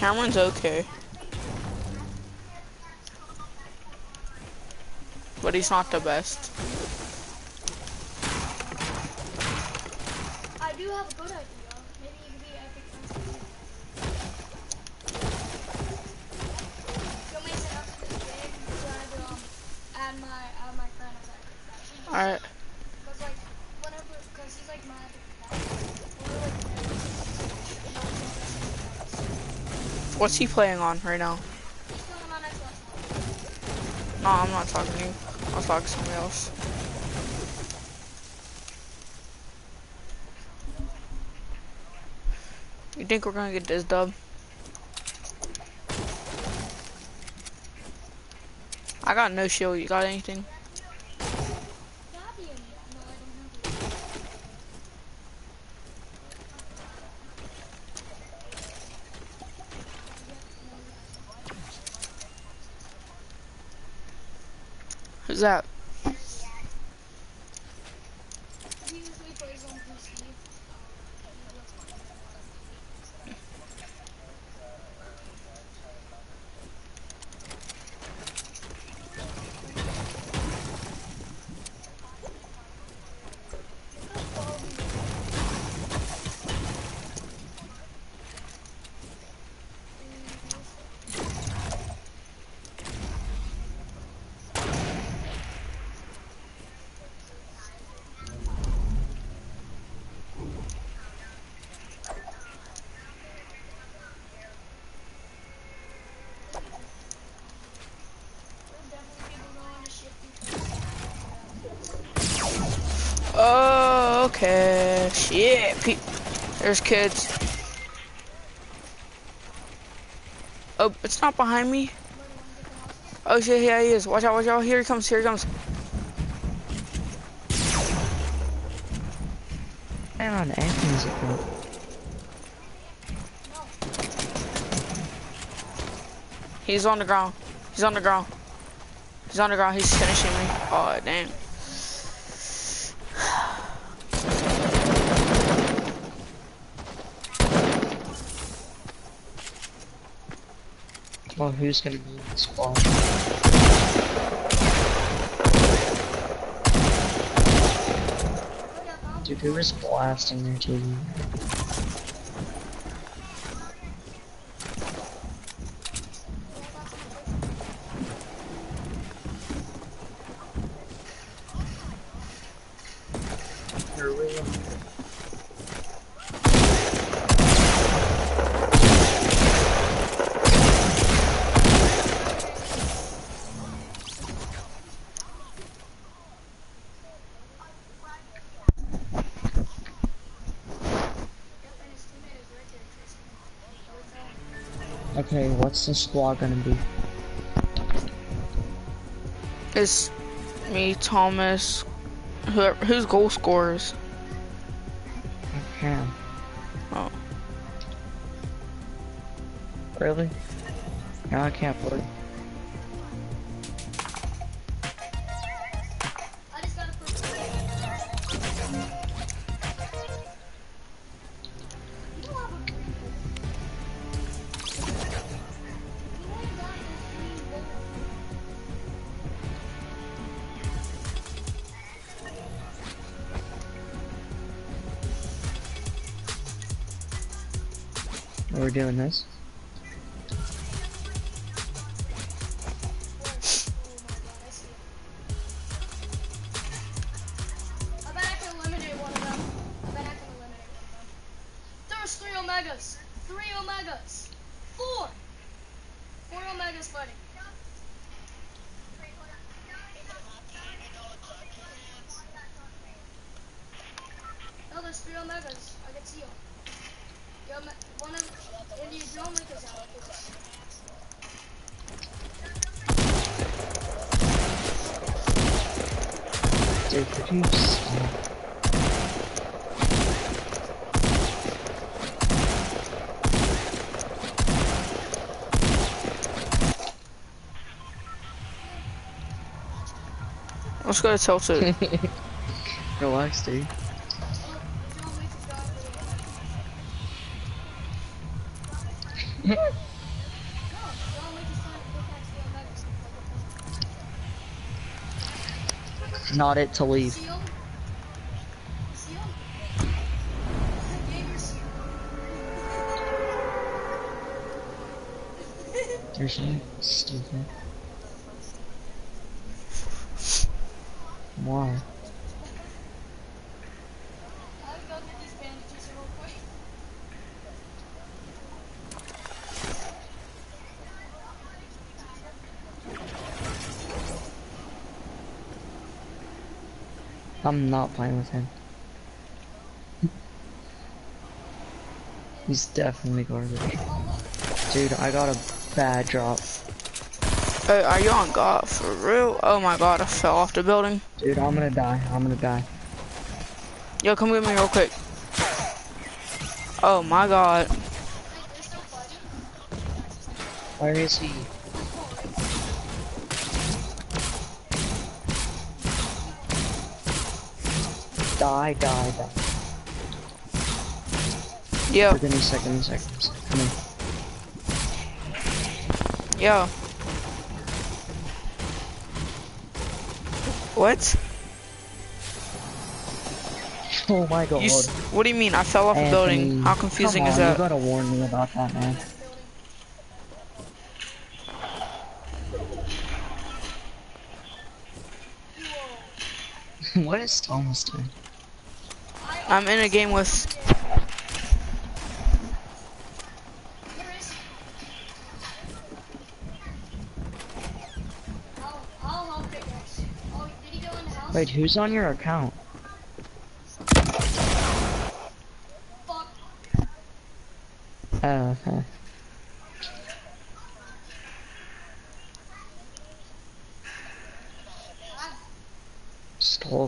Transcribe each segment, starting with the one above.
Cameron's okay, but he's not the best. I do have a good idea. Maybe you could be epic friends with me. You want me to set up to this game? Try to add my friend as epic friend. Alright. Cause like whenever, cause he's like my epic friend. We're like very close. What's he playing on right now? He's playing on Xbox One. No, I'm not talking to you. I was talking to somebody else. You think we're gonna get this dub? I got no shield. You got anything? Fabian, no, I don't have it. Who's that? He usually plays on PC. Oh, okay. Shit. There's kids. Oh, it's not behind me. Oh shit, yeah, he is. Watch out, watch out. Here he comes, here he comes. I'm on Athens account. He's on the ground. He's on the ground. He's on the ground. He's finishing me. Oh, damn. Well, who's gonna be in the squad? Dude, who was blasting their TV? Okay, what's the squad gonna be? It's me, Thomas. Who's goal scorers? Cam. Oh. Really? No, I can't play. I just got a first. You don't have a green. You only got this green We're doing this. I bet I can eliminate one of them. I bet I can eliminate one of them. There's 3 Omegas. 3 Omegas. 4. 4 Omegas fighting. No, there's 3 Omegas. I can see them. Yo, one of and you don't make us out. Dude, could you stop? Let's go to Tilted. Relax, dude. not it to leave. See him? See him? Gamer's You're so stupid. Why? I'm gonna get these bandages real quick. I'm not playing with him. He's definitely garbage. Dude, I got a bad drop. Hey, are you on God for real? Oh my God, I fell off the building. Dude, I'm gonna die. I'm gonna die. Yo, come get me real quick. Oh my God. Wait, they're still fighting? Where is he? Die, die, die. Yo, Give me a second, give me a second. Come in. yo. What? Oh my god. What do you mean? I fell off a building. Anthony, How confusing come is on, that? You gotta warn me about that, man. What is Thomas doing? I'm in a game with. Where is he? I'll help you guys. Oh, did he go in the house? Wait, who's on your account? Fuck. Oh, okay. Stop.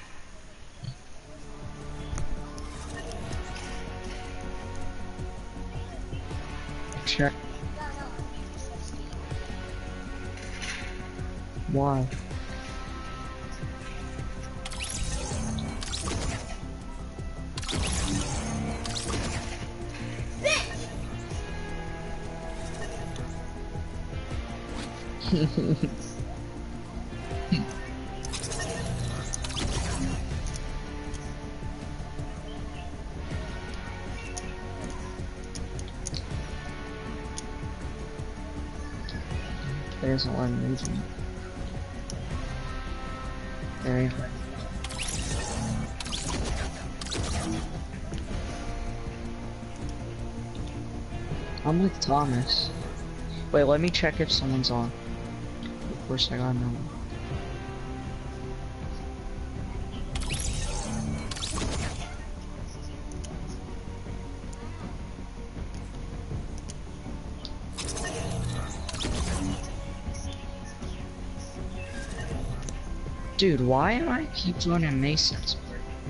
Check. Why? There's one region. There you go. I'm with Thomas. Wait, let me check if someone's on. Of course I got no one. Dude, why am I keep running Masons?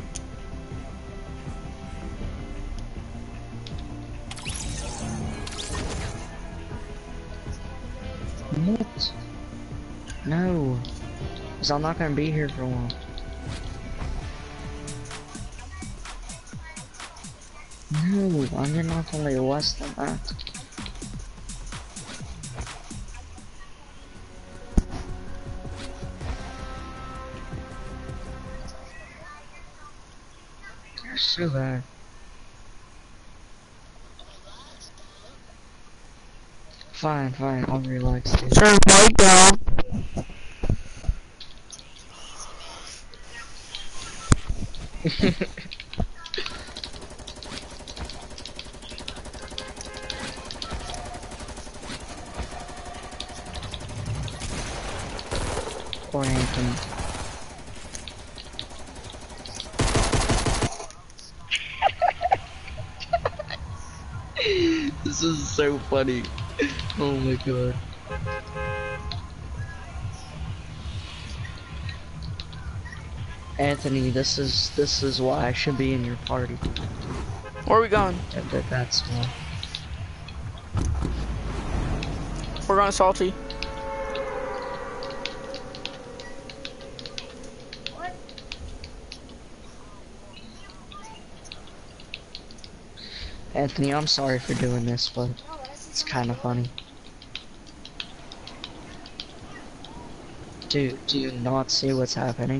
What? No. Cause I'm not gonna be here for a while. No, I'm not only less than that. You're so bad. Fine, fine, I'll relax, dude. Turn mic down. Or Anthony. This is so funny. Oh my god. Anthony, this is why I should be in your party. Where are we going? That's why. We're going salty. What? Anthony, I'm sorry for doing this, but Oh, I see it's someone kind of going. funny. Do you not see what's happening?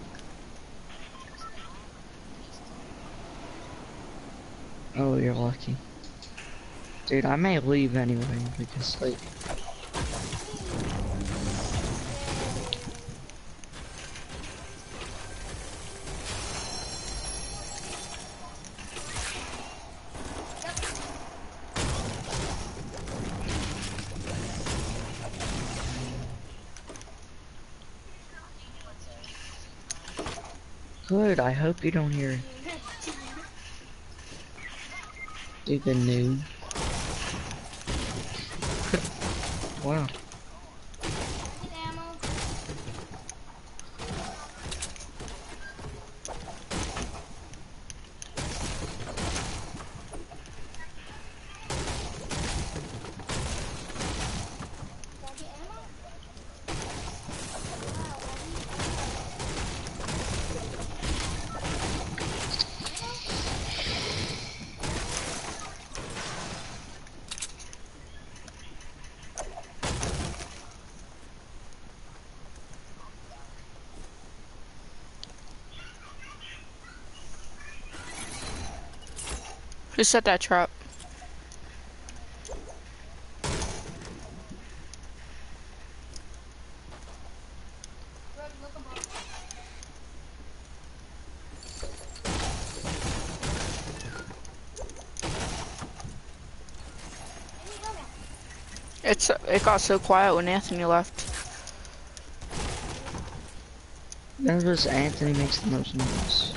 Oh, you're lucky. Dude, I may leave anyway because like good, I hope you don't hear stupid noob. Wow. Get ammo. Can I get ammo? Who set that trap? Greg, look above. It got so quiet when Anthony left. Nervous Anthony makes the most noise.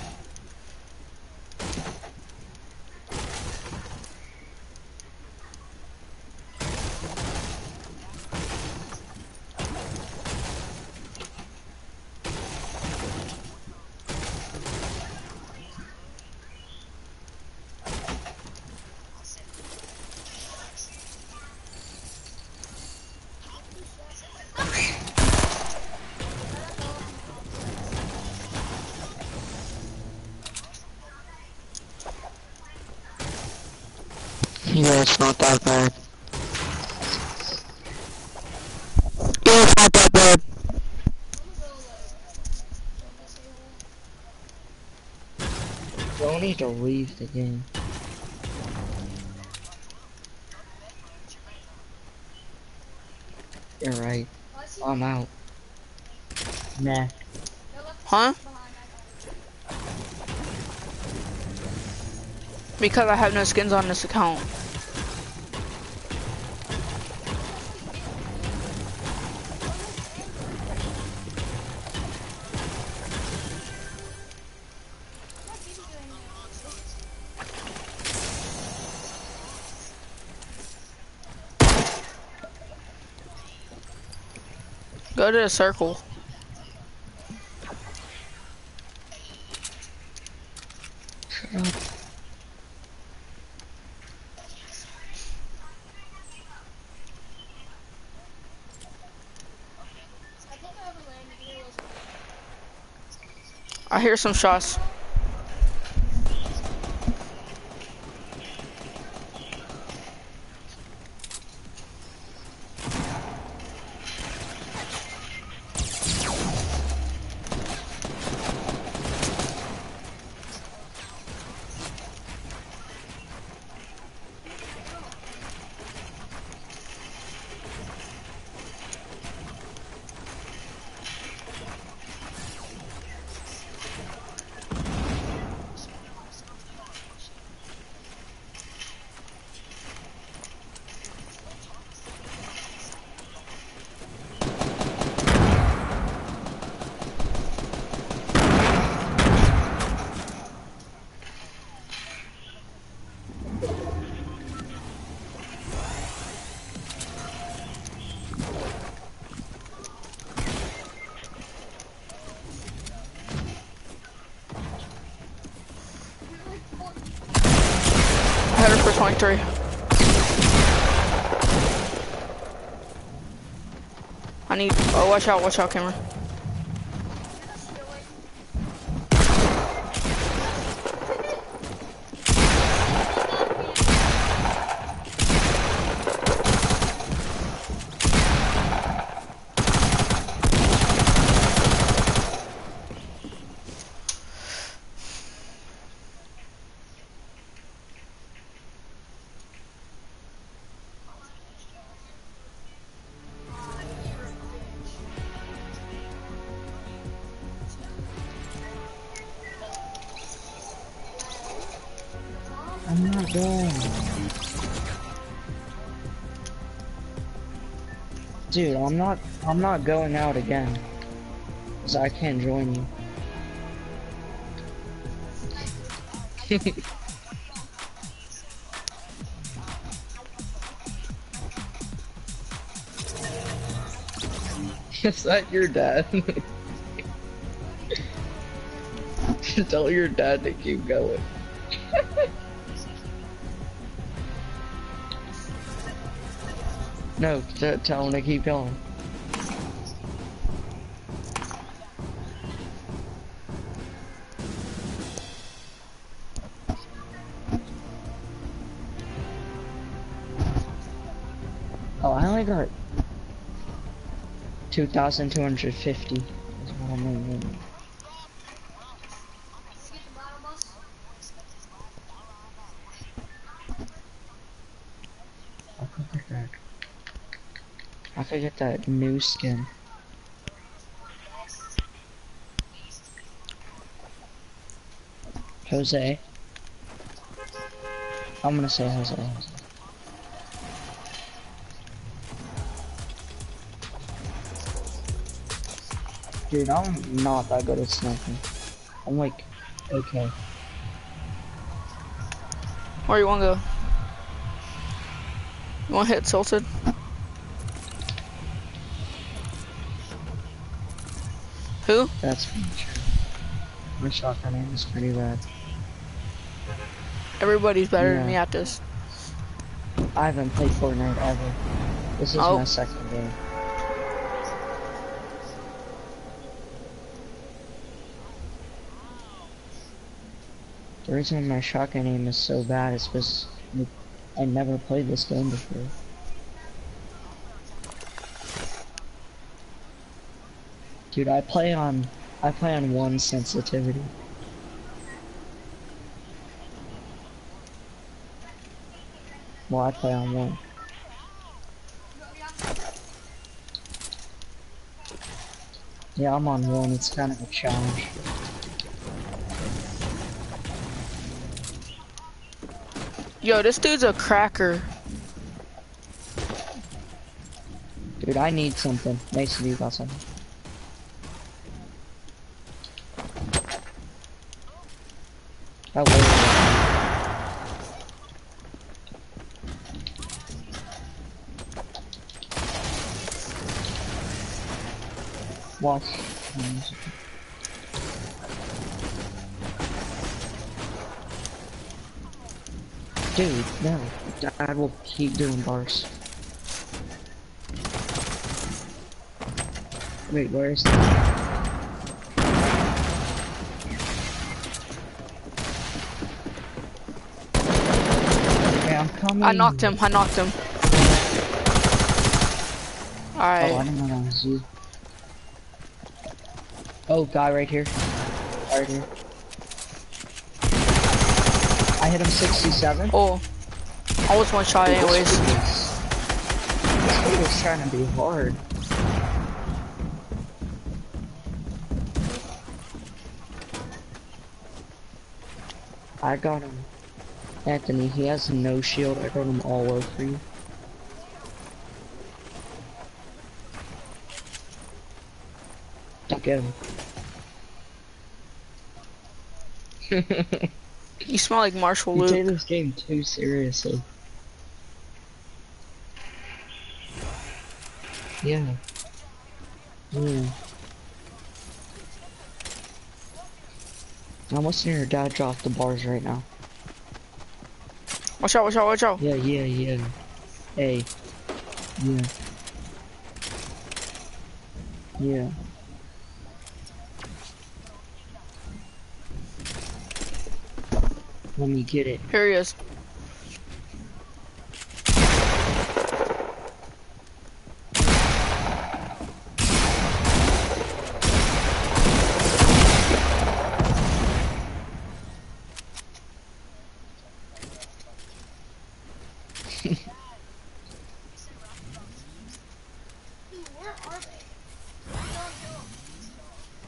Yeah, it's not that bad. Yeah, it's not that bad. Don't need to leave the game. You're right. I'm out. Nah. Huh? Because I have no skins on this account. Go to the circle. Shut up. I hear some shots. I had her for 23. I need, oh, watch out, camera. again. Dude, I'm not going out again. Cause I can't join you. Is that your dad? Tell your dad to keep going. No, tell him to keep going. Oh, I only got 2,250 is what I'm gonna need. Did you get the battle bus? I could get that new skin. Jose. I'm gonna say Jose. Dude, I'm not that good at sniping. I'm like, okay. Where you wanna go? You wanna hit Tilted? Who? That's true. My shotgun aim is pretty bad. Everybody's better than Yeah. me at this. I haven't played Fortnite ever. This is Oh. my second game. The reason my shotgun aim is so bad is because I never played this game before. Dude, I play on one sensitivity. Well, I play on one. Yeah, I'm on one. It's kind of a challenge. Yo, this dude's a cracker. Dude, I need something. Mason, you got something? Oh, wait. Watch. Dude, no. Dad will keep doing bars. Wait, where is that? Okay, I'm coming. I knocked him. I knocked him. Oh, I Alright. didn't know that was you. Oh, guy right here. Right here. I hit him 67. Oh. I was one shot anyways. This dude is trying to be hard. I got him. Anthony, he has no shield. I got him all low for you. Don't get him. You smell like Marshall You take Luke. this game too seriously. Yeah. Yeah. I'm listening to your dad drop the bars right now. Watch out, watch out, watch out. Yeah, yeah, yeah. Hey. Yeah. Yeah. Let me get it. Here he is. Dude, where are they?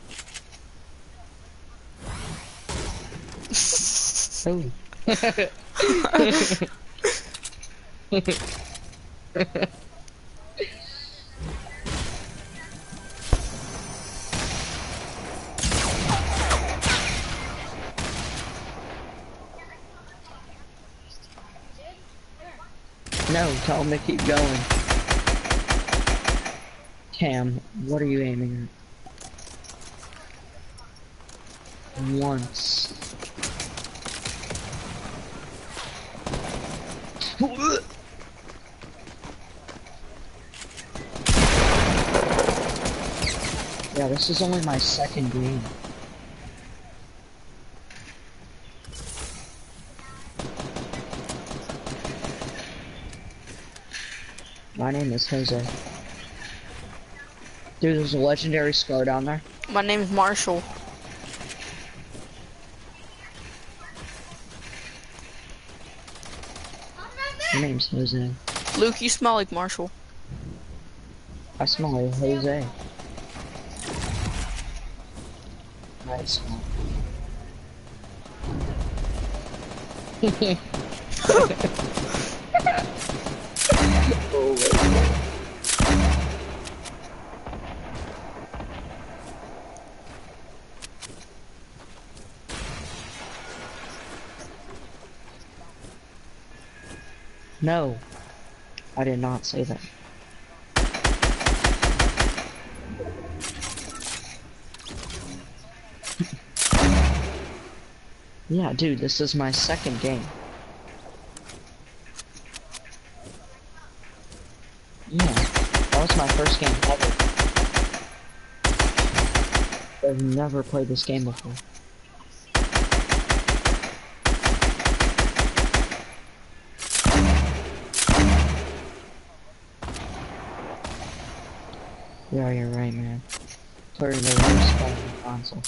Oh. No, tell him to keep going. Cam, what are you aiming at? Once. Yeah, this is only my second game. My name is Jose. Dude, there's a legendary scar down there. My name's Marshall. Your name's Jose. Luke, you smell like Marshall. I smell like Jose. I smell. Oh, no, I did not say that. Yeah, dude, this is my second game. Yeah, that was my first game ever. I've never played this game before. Yeah, you're right, man. Clearly the worst game on the console.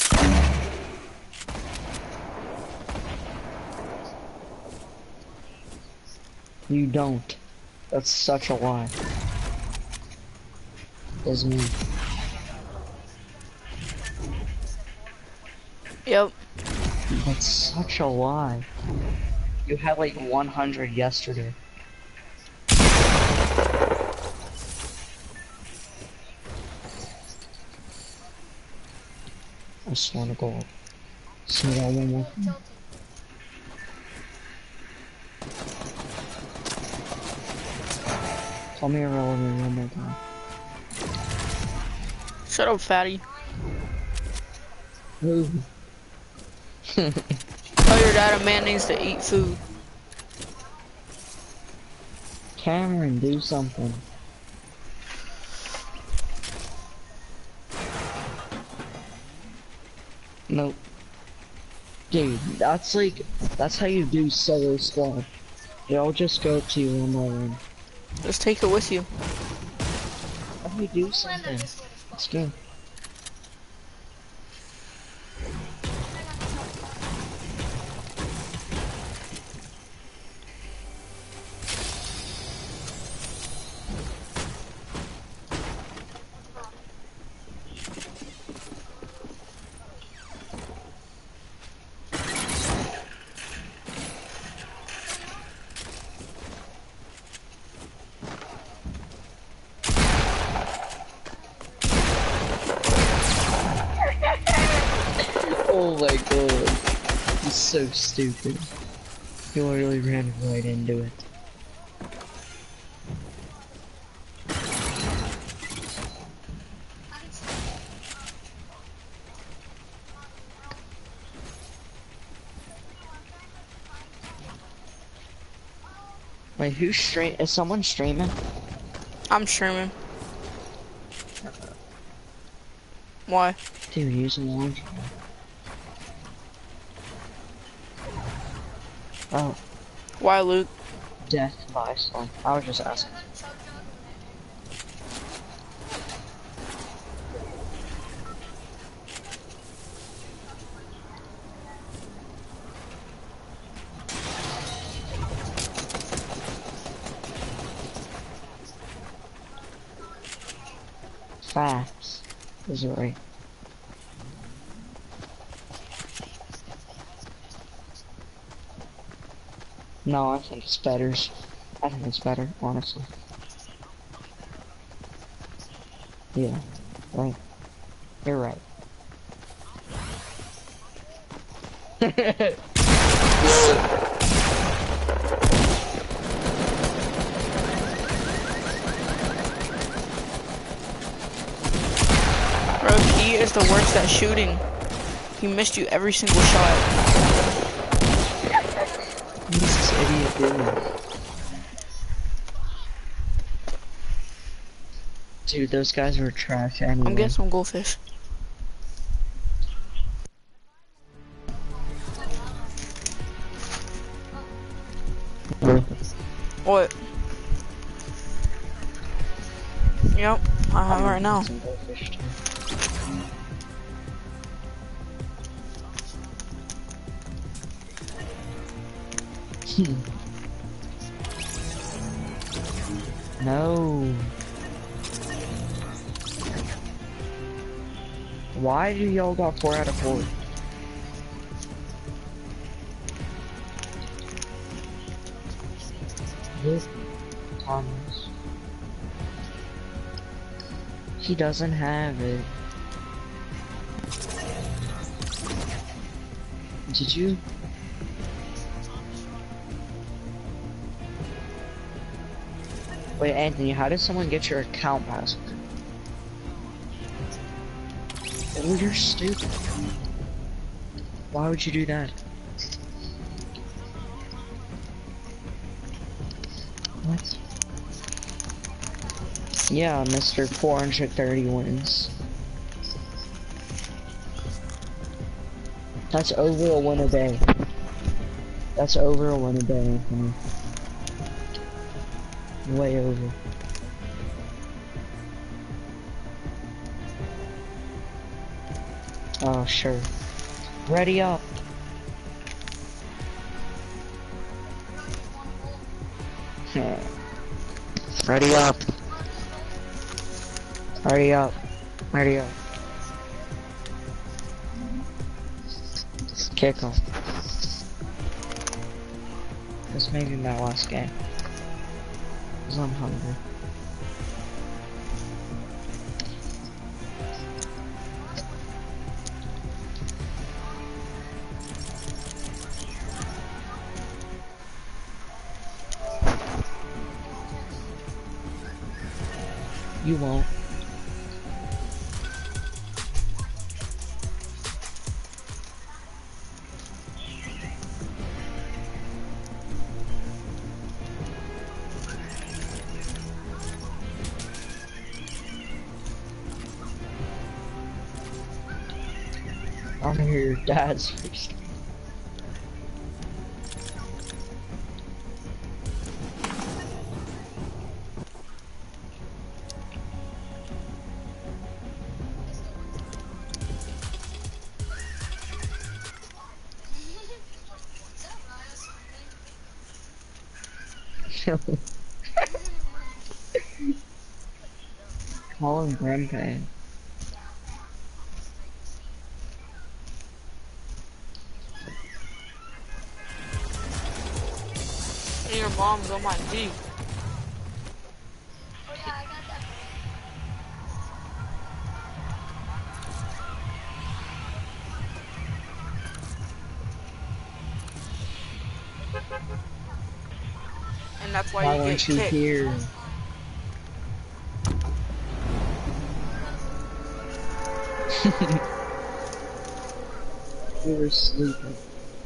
You don't. That's such a lie. Doesn't mean. Yep. That's such a lie. You had like 100 yesterday. I just wanna go. Say that one more time. Tell me irrelevant one more time. Shut up, fatty. Ooh. Tell your dad a man needs to eat food. Cameron, do something. Nope. Dude, that's how you do solo squad. They all just go to you one by one. Just take it with you. How do you do something? Let's go. Oh my god. He's so stupid. He literally ran right into it. Wait, who's is someone streaming? I'm streaming. Why? Dude, use a launch. Oh, Why, Luke? death by Slum. I was just asking. Facts. Is it right? No, I think it's better. I think it's better, honestly. Yeah, right. You're right. Bro, he is the worst at shooting. He missed you every single shot. What is this idiot doing? Dude, those guys were trash I'm getting anyway. some goldfish. What? Yep, I have it right now. Some goldfish too. No. Why do y'all got 4 out of 4? This Thomas. He doesn't have it. Did you? Wait, Anthony, how did someone get your account password? Oh, you're stupid. Why would you do that? What? Yeah, Mr. 430 wins. That's over a win a day. That's over a win a day, Anthony. Way over. Oh, sure. Ready up. Ready up. Hurry up. Hurry up. Kick him. This may be my last game. Cause I'm hungry. You won't. I wanna hear your dad's first. Call him Grandpa. And your mom's on my D. Oh yeah, I got that. And that's why Why you get weren't you kicked. here? We were sleeping.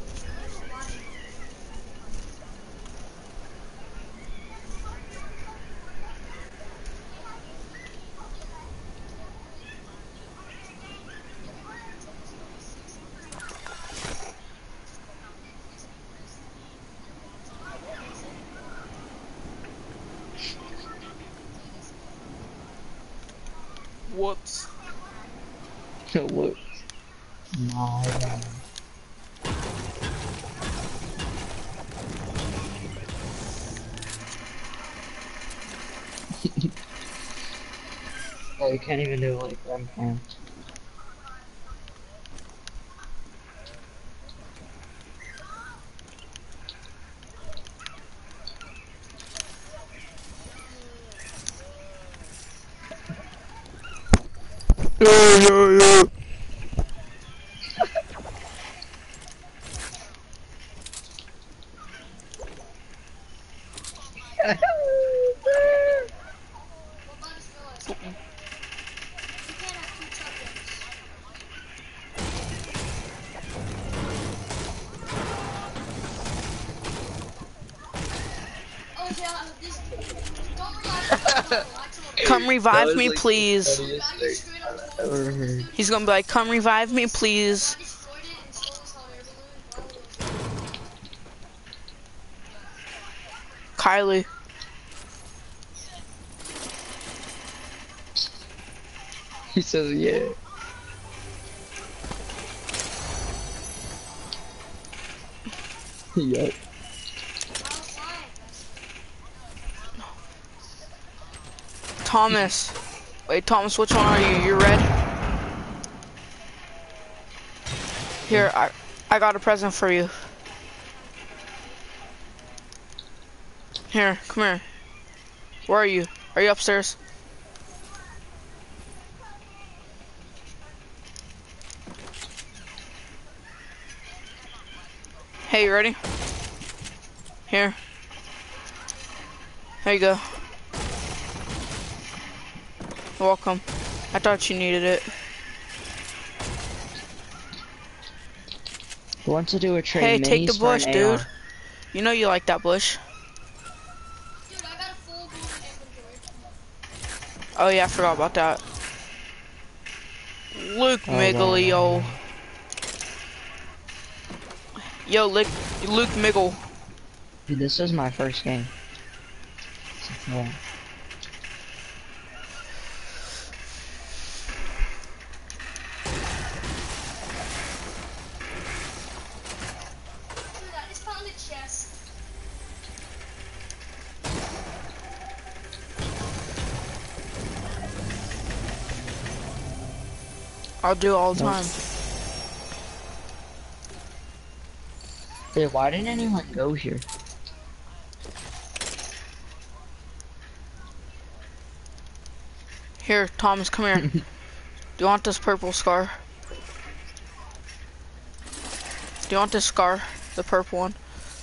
Whoops. What? My bad. Oh, you can't even do like Grandpa. What about this realized? You can't have two champions. Oh yeah, this. Don't realize actually. Come revive me, like, the please. funniest Guy thing just straight up I've told ever us. heard. Dude, He's gonna be like, come revive me, please. I destroyed it and stole his hot air balloon while it was. Kylie. He says, yeah. Yup. Thomas. Wait, Thomas, which one are you? You're red? Here, I got a present for you. Here, come here. Where are you? Are you upstairs? Hey, you ready? Here. There you go. You're welcome. I thought you needed it. Who wants to do a trade? Hey, take the Minis for an bush, dude. AR? You know you like that bush. Dude, I got a full gold inventory. Oh yeah, I forgot about that. Luke Oh, Miggle, wow. Yo, Luke Miggle. Dude, this is my first game. Yeah. Dude, I just found a chest. I'll do it all the Nope. time. Dude, why didn't anyone go here? Here, Thomas, come here. Do you want this purple scar? Do you want this scar? The purple one?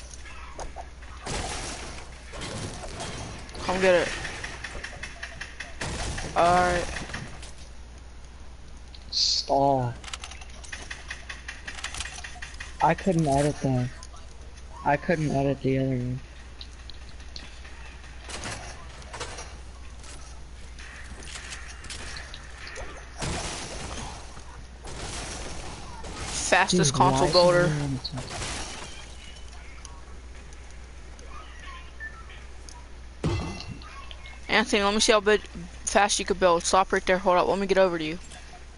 Come get it. Alright. Stall. I couldn't edit that. I couldn't edit the other one. Fastest Dude, console why is goater. no one on the top? Anthony, let me see how fast you could build. Stop right there. Hold up. Let me get over to you.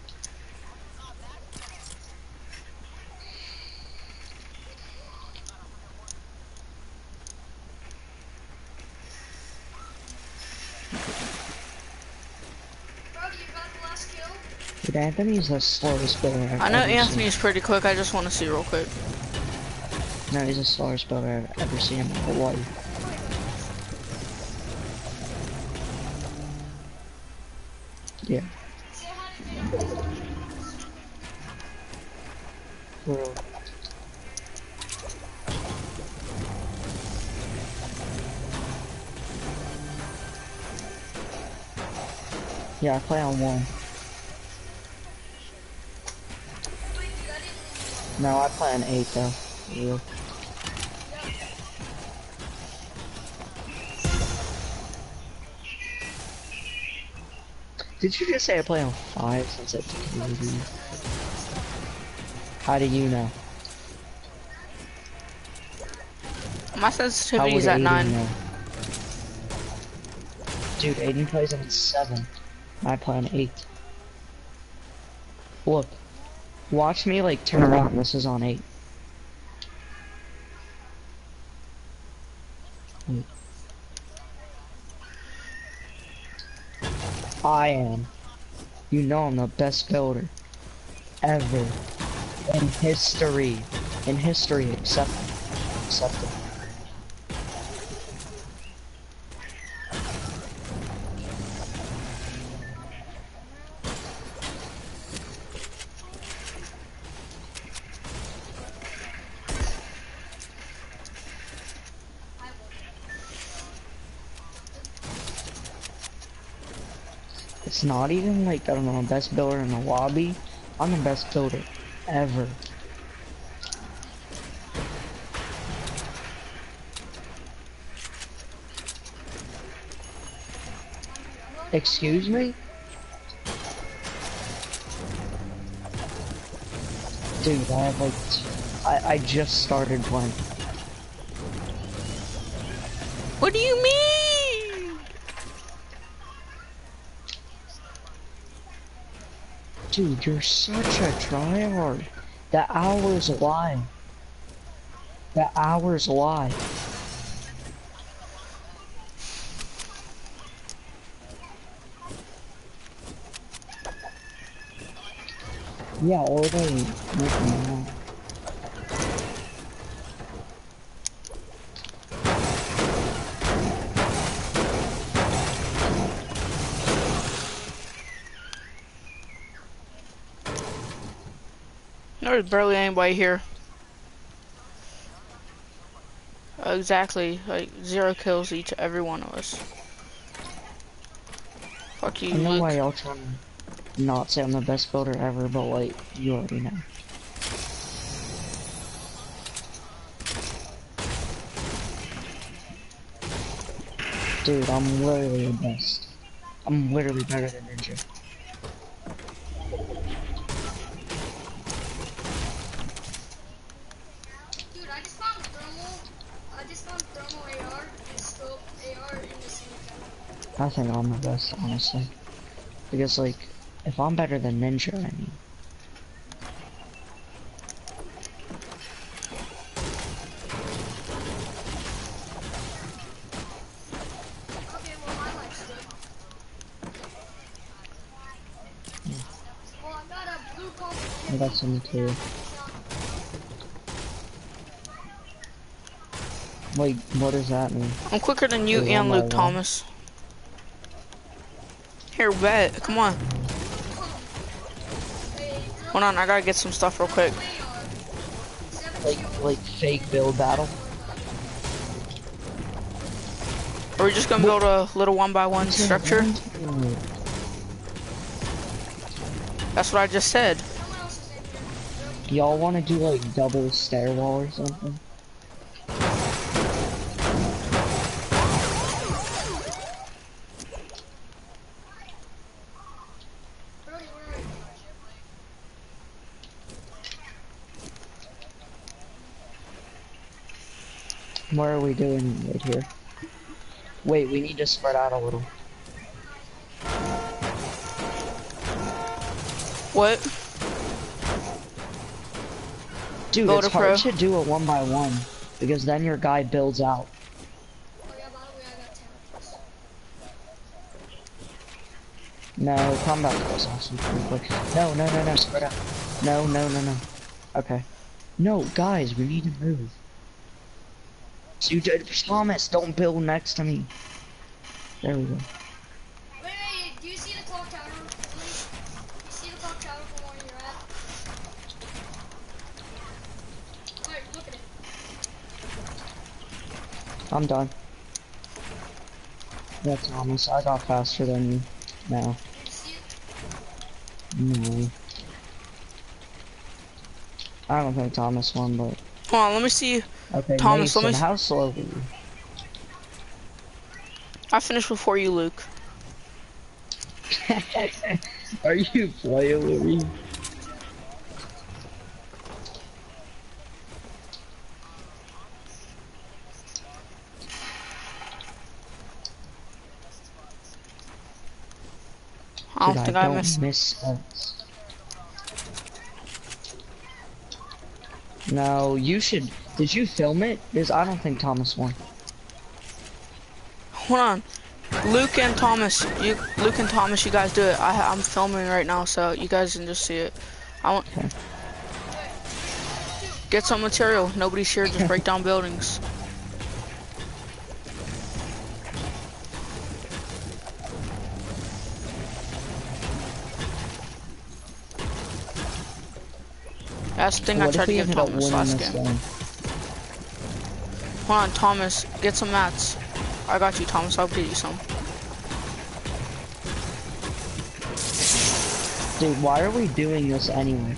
Bro, you got the last kill? Dude, Anthony's the slowest builder I've I know ever Anthony's pretty quick. I just want to see real quick. seen. No, he's the slowest builder I've ever seen in my whole life. Yeah. Say hi to Jay. Bro. Yeah, I play on 1. Wait, dude, I didn't. No, I play on 8 though. Yeah. Did you just say I play on 5 since it's KD? How do you know? My How sensitivity would is at Aiden 9. know? Dude, Aiden plays on 7. I play on 8. Look. Watch me like turn around. This is on 8. Wait. I am. You know I'm the best builder ever in history. In history, except it. It's not even like, I don't know, best builder in the lobby. I'm the best builder ever. Excuse me? Dude, I have like, I just started playing. What do you mean? Dude, you're such a tryhard. The hours lie. The hours lie. Yeah, or they make me mad. There's barely anybody here. Exactly, like 0 kills every one of us. Fuck you, I know why Luke. y'all trying to not say I'm the best builder ever, but like, you already know. Dude, I'm literally the best. I'm literally better than Ninja. Dude, I just found thermal. I just found thermal AR and scope AR in the same gun. I think I'm the best, honestly. Because like, if I'm better than Ninja, I mean. Okay, well my life's good. Well, I got a blue comp. I got some material. Wait, what does that mean? I'm quicker than you Wait, and one Luke by one. Thomas. Here, bet. Come on. Hold on, I gotta get some stuff real quick. Like fake build battle? Are we just gonna build a little 1x1 structure? That's what I just said. Y'all wanna do like double stairwell or something? What are we doing right here? Wait, we need to spread out a little. What? Dude, Builder it's hard Pro. to do a 1x1 because then your guy builds out. Oh yeah, by the way, I got 10 of those. No, combat kills awesome pretty quick. No, no, no, no, spread out. No, no, no, no. Okay. No, guys, we need to move. So you did, Thomas, don't build next to me. There we go. Wait, do you see the clock tower? You see the clock tower from where you're at? Wait, look at it. I'm done. Yeah, Thomas, I got faster than you. No. You see it? No. I don't think Thomas won, but... Hold on, let me see. Okay, Thomas, Mason, let me... how slow are you? I finished before you, Luke. Are you playing with me? I don't think I missed. miss sense. No, you should. Did you film it? Because I don't think Thomas won. Hold on. Luke and Thomas, you guys do it. I'm filming right now, so you guys can just see it. I want Okay. get some material. Nobody's here. Just break down buildings. That's the thing I What tried if to we give ended up Thomas winning last this game. game? Hold on, Thomas. Get some mats. I got you, Thomas. I'll get you some. Dude, why are we doing this anyway?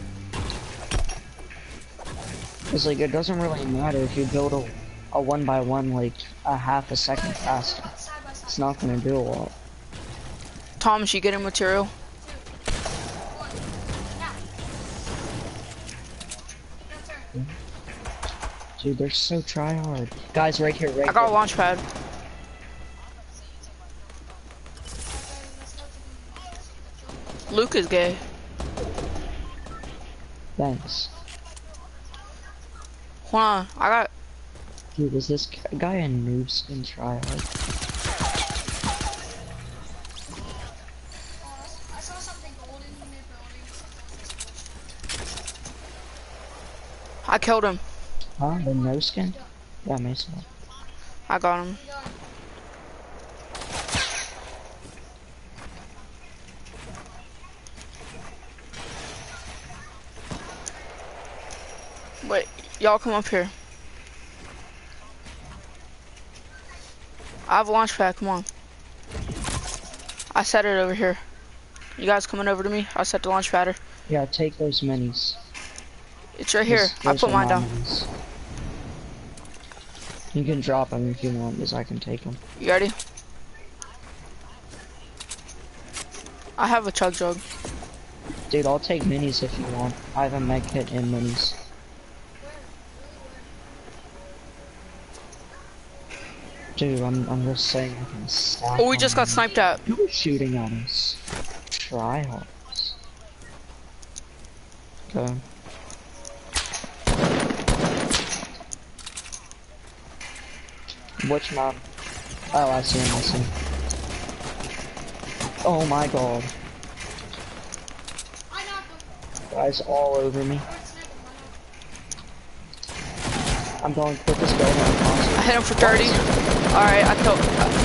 It's like, it doesn't really matter if you build a 1x1 like a half a second faster. Side by side. It's not gonna do a lot. Thomas, you getting material? 2, 1. Now. Your turn. Dude, they're so try hard. Guys, right here, right I got a here. launch pad. Luke is gay. Thanks. Hold on, I got. Dude, is this guy a noob skin try hard? I saw something golden in their building. I killed him. Huh? The no skin? Yeah, Mason. I got him. Done. Wait, y'all come up here. I have a launch pad, come on. I set it over here. You guys coming over to me? I set the launch pad. Yeah, take those minis. It's right here. I Those put are mine my down. minis. You can drop them if you want, because I can take them. You ready? I have a chug jug. Dude, I'll take minis if you want. I have a med kit and minis. Dude, I'm just saying I can stack Oh, we just on got sniped at. them. Who's shooting at us? Tryhards. Okay. Which map? Oh, I see him, I see him. Oh my god. I knocked him. Guys all over me. Or it's never mind. I'm going quickest building I possibly. I hit him for 30. Alright, I killed.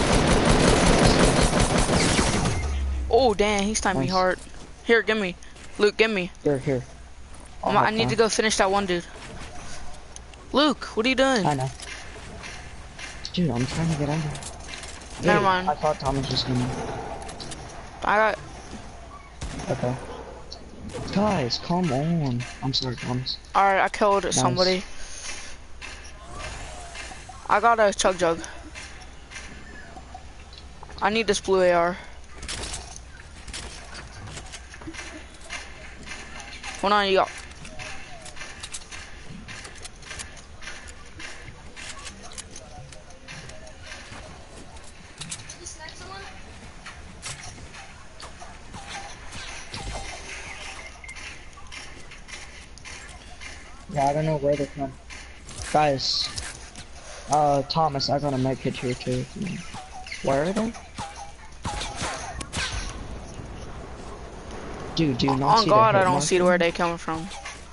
Oh, damn, he sniped me Nice. hard. Here, give me. Luke, give me. Here. I need to go finish that one dude. Luke, what are you doing? I know. Dude, I'm trying to get under. Never Dude, mind. I thought Thomas was gonna. I got. Okay. Guys, come on. I'm sorry, Thomas. Alright, I killed somebody. I got a chug jug. I need this blue AR. Hold on, you got. You sniped someone? Yeah, I don't know where they're from. Guys. Thomas, I got a med kit here too. Where are they? Dude, do you not see On God, the I hit don't see marker? where they coming from.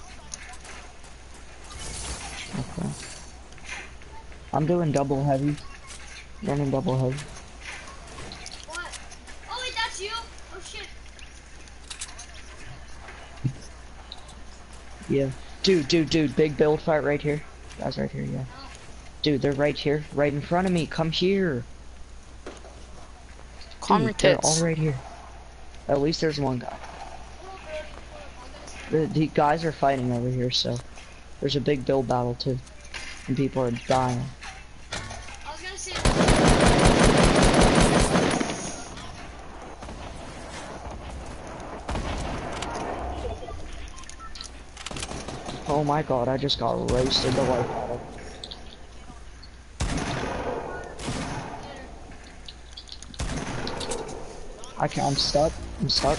Okay. I'm doing double heavy. Running double heavy. What? Oh wait, that's you? Oh shit. Yeah. Dude, big build fight right here. Guys right here, yeah. Dude, they're right here, right in front of me. Come here. Calm your Dude, they're tits. all right here. At least there's one guy. The guys are fighting over here, so there's a big build battle too, and people are dying. I was gonna say. Oh my god, I just got roasted the life out of. I'm stuck. I'm stuck.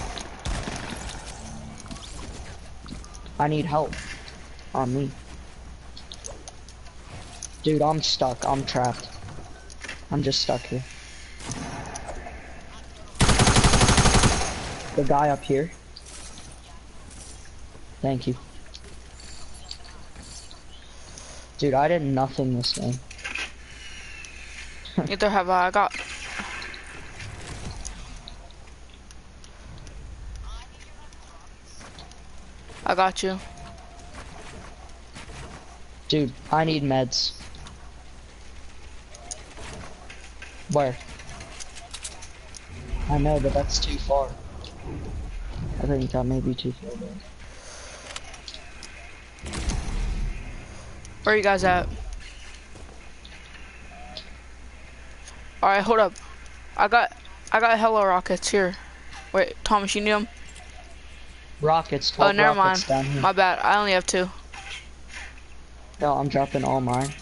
I need help. On me. Dude, I'm stuck. I'm trapped. I'm just stuck here. The guy up here. Thank you. Dude, I did nothing this game. Neither have I. I got. I got you. Dude, I need meds. Where? I know, but that's too far. I think that may be too far away. Where you guys at? Alright, hold up. I got hella rockets here. Wait, Thomas, you need them? Rockets, Oh, 12 never rockets mind. down here. My bad. I only have 2. No, I'm dropping all mine.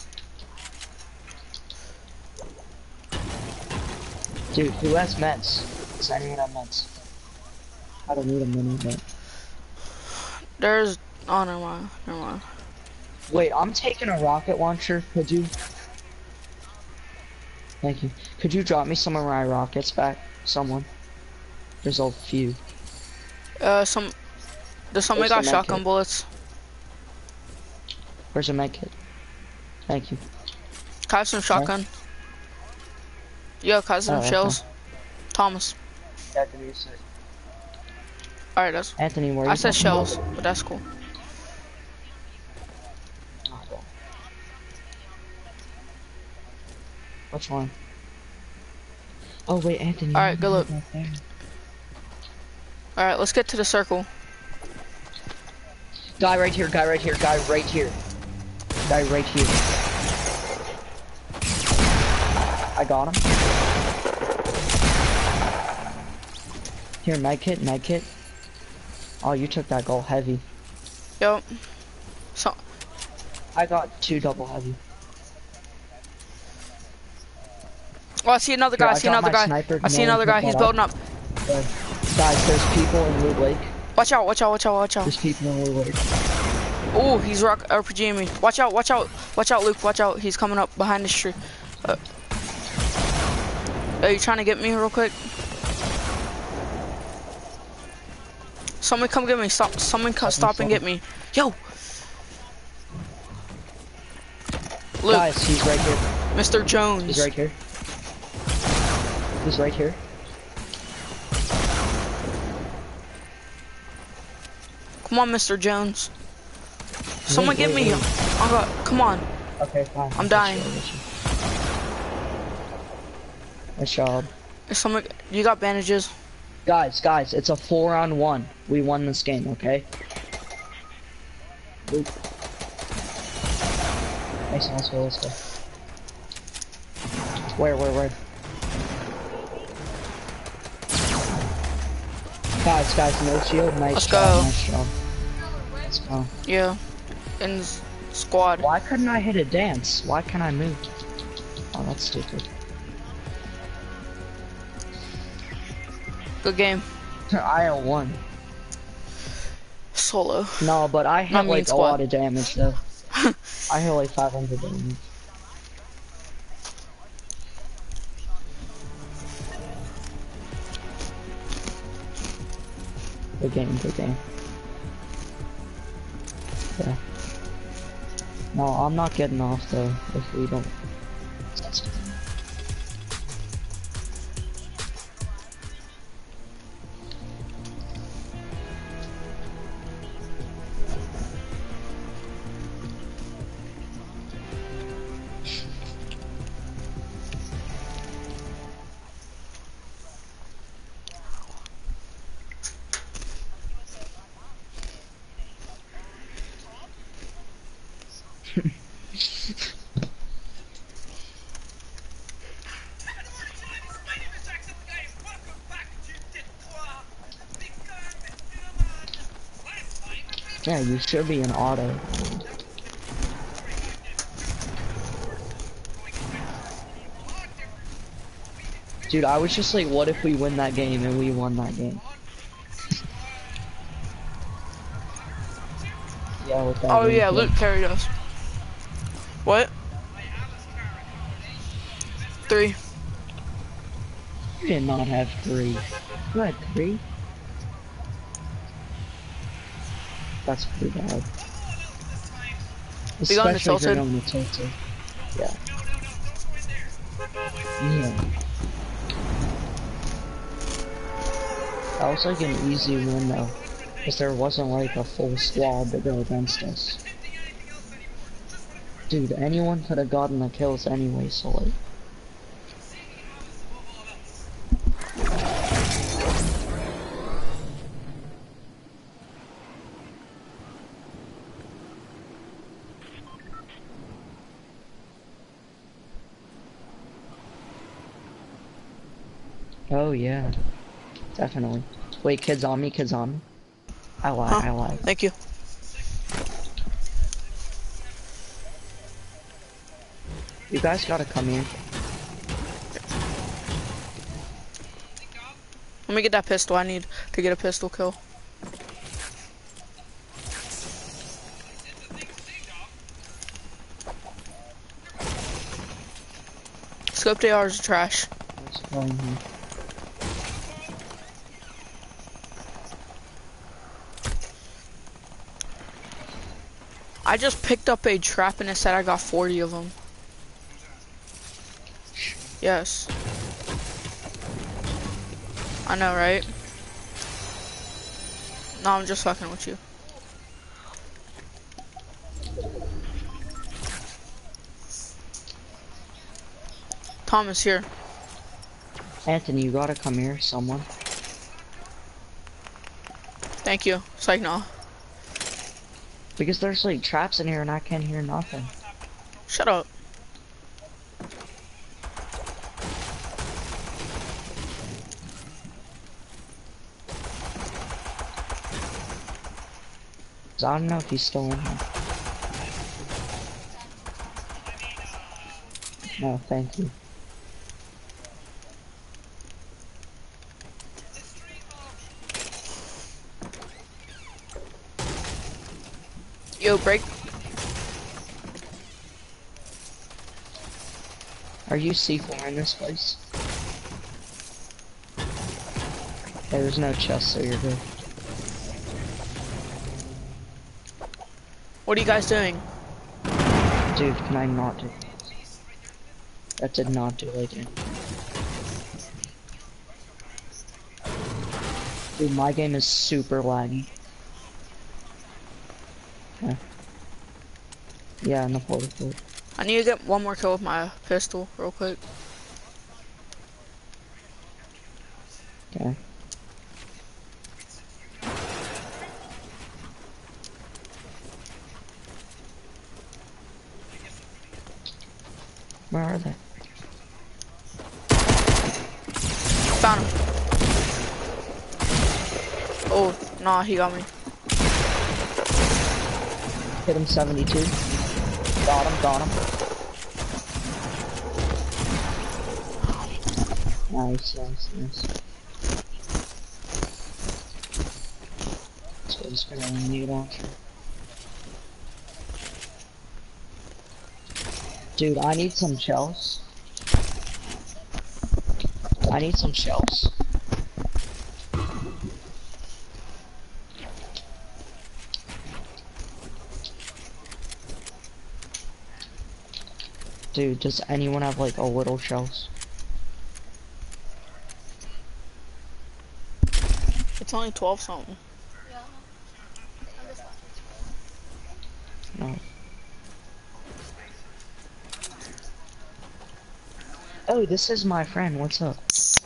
Dude, who has meds? Does anyone have meds? I don't need a mini, but... There's... Oh, never mind. Never mind. Wait, I'm taking a rocket launcher. Could you... Thank you. Could you drop me some of my rockets back? Someone? There's a few. Does somebody Where's got the med shotgun kit? bullets? Where's your med kit? Thank you. Can I have some shotgun? Yo, can I have some okay. shells? Thomas. Alright, that's... Anthony, where are I you said talking shells, about? but that's cool. Which one? Oh wait, Anthony. Alright, good look. Right there. Alright, let's get to the circle. Guy right here, guy right here, guy right here. Guy right here. I got him. Here, medkit, medkit. Oh, you took that goal heavy. Yo. So... I got 2 double heavy. Oh, I see another guy. Here, I see got another my guy. sniper. I see No one another guy. picked He's that building up. Guys, there's people in Loot Lake. Watch out, watch out, watch out, watch out. There's people in Loot Lake. Oh, he's rock RPGing me. Watch out, watch out. Watch out, Luke. Watch out. He's coming up behind this tree. Are you trying to get me real quick? Somebody come get me. Stop. Someone stop and get me. Yo. Luke. Guys, he's right here. Mr. Jones. He's right here. He's right here. Come on, Mr. Jones. Someone Wait, get wait, me. wait. Come on. Okay, fine. I'm dying. Nice job. Is someone? You got bandages? Guys, it's a 4-on-1. We won this game, okay? Oop. Nice, let's go, let's go. Where? Guys, no shield, nice Let's job, go. nice job. Let's go. Yeah. In squad. Why couldn't I hit a dance? Why can't I move? Oh, that's stupid. Good game. I won. Solo. No, but I I had mean like a squad. lot of damage though. I had like 500 damage. Good game. Yeah. No, I'm not getting off though if we don't. Yeah, you should be an auto. Dude, I was just like, what if we win that game and we won that game? Yeah, with that Oh game, yeah, Luke carried us. What? 3. You did not have 3. You had 3? That's pretty bad. We going to Especially if Tilted? you're going to Tilted. Yeah. Yeah. That was like an easy win though. Because there wasn't like a full squad to go against us. Dude, anyone could have gotten the kills anyway, so like... Oh yeah, definitely. Wait, kids on me, kids on me. I lied, Huh? I lied. Thank you. You guys gotta come here. Let me get that pistol. I need to get a pistol kill. Scoped ARs are trash. Let's go in here. I just picked up a trap and it said I got 40 of them. Yes. I know, right? No, I'm just fucking with you. Thomas here. Anthony, you gotta come here, someone. Thank you. It's like, no. Because there's like traps in here and I can't hear nothing. Shut up. So I don't know if he's still in here. No, thank you. Yo, break. Are you C4 in this place? There's no chest, so you're good. What are you guys doing? Dude, can I not do that? Did not do like it. Dude, my game is super laggy. Okay. Yeah, in the portal fort. I need to get one more kill with my pistol real quick. Okay. Where are they? Found him. Oh, nah, he got me. Hit him 72. Got him, got him. Nice, nice, nice. So just gonna need launcher. Dude, I need some shells. I need some shells. Dude, does anyone have like a little shells? It's only 12 something. Yeah. I'm just watching. No. Oh, this is my friend. What's up?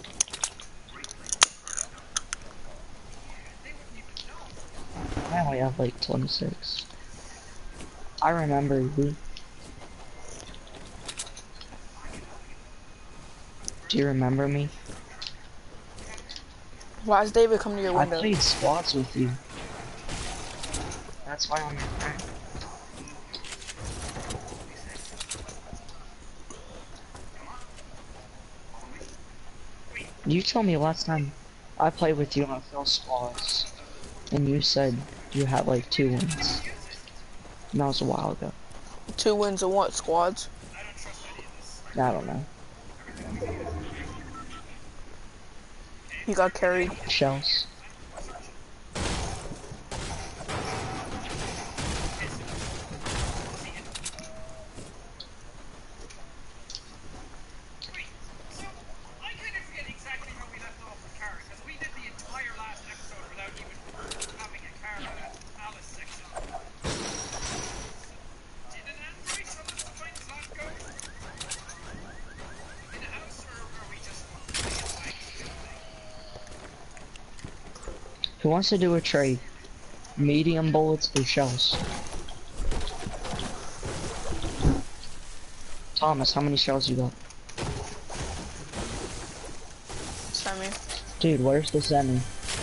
I only have like 26. I remember you. Do you remember me? Why is David coming to your I window? played squads with you. That's why I'm your friend. You told me last time I played with you on Phil squads, and you said you had like 2 wins. And that was a while ago. 2 wins and what squads? I don't know. He got carried. Shells. Who wants to do a trade? Medium bullets or shells? Thomas, how many shells you got? Send Dude, where's the semi?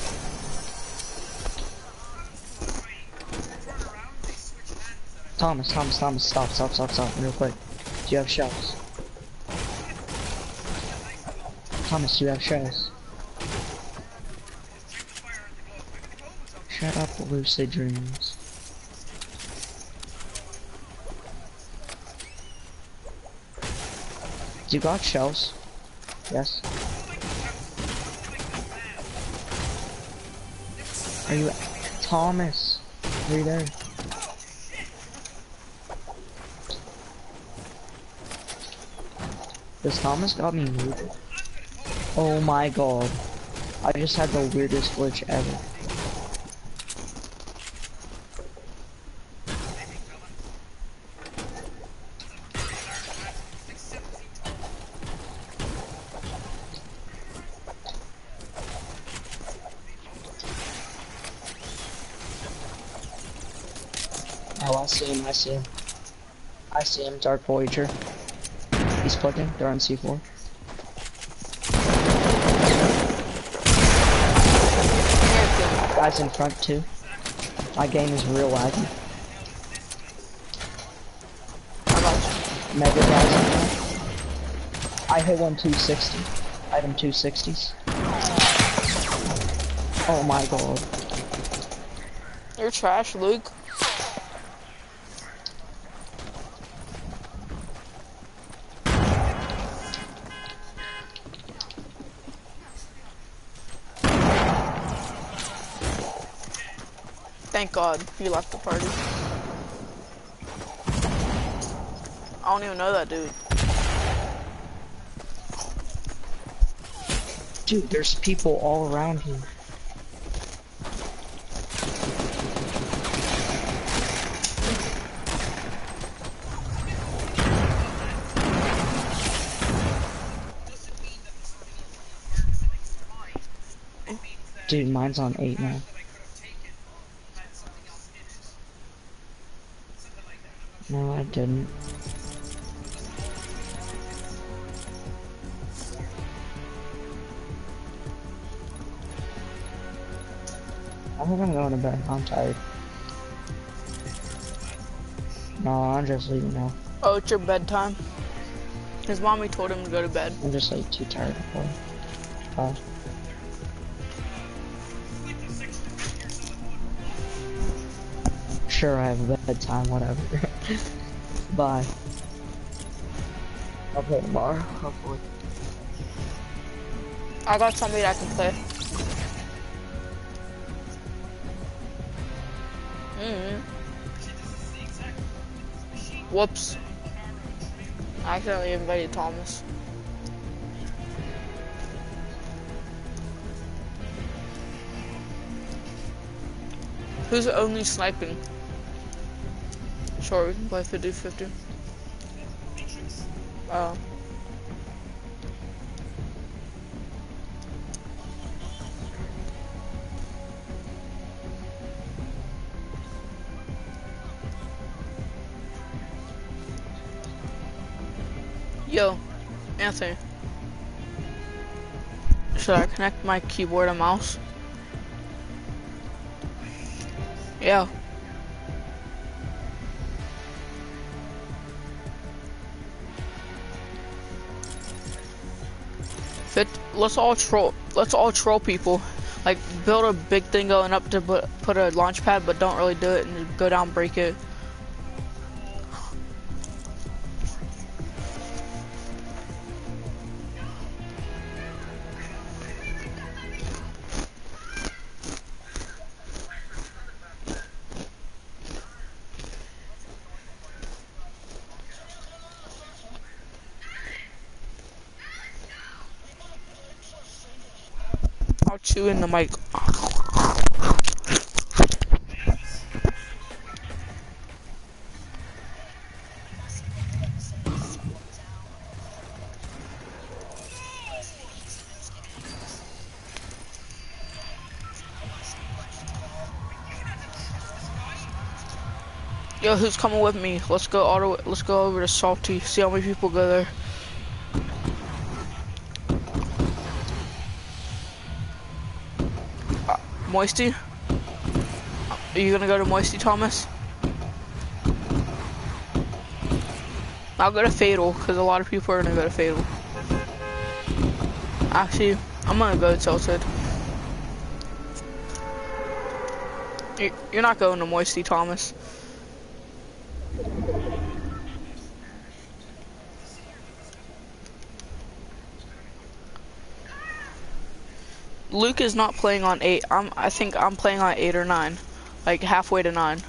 Thomas, stop, real quick. Do you have shells? Thomas, do you have shells? Shut up, lucid dreams. Do you got shells? Yes. Are you... Thomas? Are you there? Does Thomas got me muted? Oh my god. I just had the weirdest glitch ever. Oh, I see him, I see him, Dark Voyager. He's clicking, they're on C4. Guys in front too. My game is real laggy. Mega guys in front. I hit one 260. I hit him 260s. Oh my god. You're trash, Luke. Thank God you left the party. I don't even know that dude. Dude, there's people all around here. Dude, mine's on 8 now. No, I didn't. I think I'm going to bed. I'm tired. No, I'm just leaving now. Oh, it's your bedtime? His mommy told him to go to bed. I'm just like too tired to play. Bye. Sure, I have a bedtime, whatever. Bye. I'll play tomorrow, hopefully. I got somebody I can play. Whoops. I accidentally invited Thomas. Who's only sniping? Sure, we can play 50-50. Oh. Yo, Anthony. Should I connect my keyboard and mouse? Yeah. Let's all troll people. Like, build a big thing going up to put a launch pad, but don't really do it and go down, break it. I'll chew in the mic. Yo, who's coming with me? Let's go over to Salty. See how many people go there. Moisty? Are you gonna go to Moisty, Thomas? I'll go to Fatal, because a lot of people are gonna go to Fatal. Actually, I'm gonna go to Tilted. You're not going to Moisty, Thomas. Luke is not playing on 8. I think I'm playing on 8 or 9. Like halfway to 9.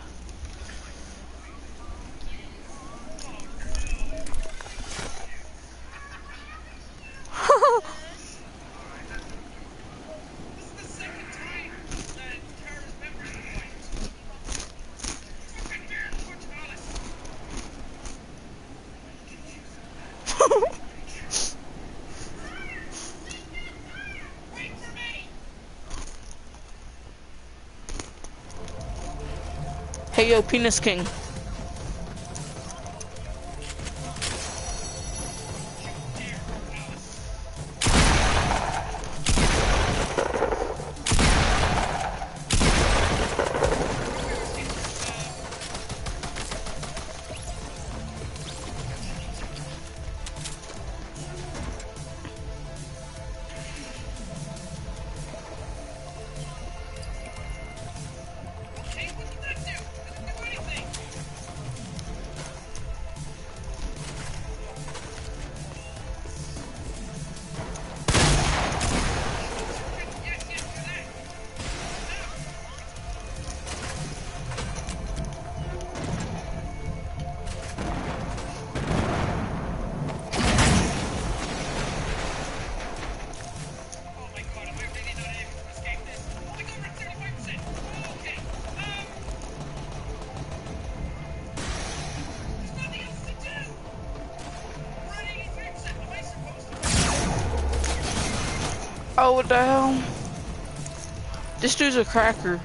Hey yo, Penis King. Oh, what the hell? This dude's a cracker.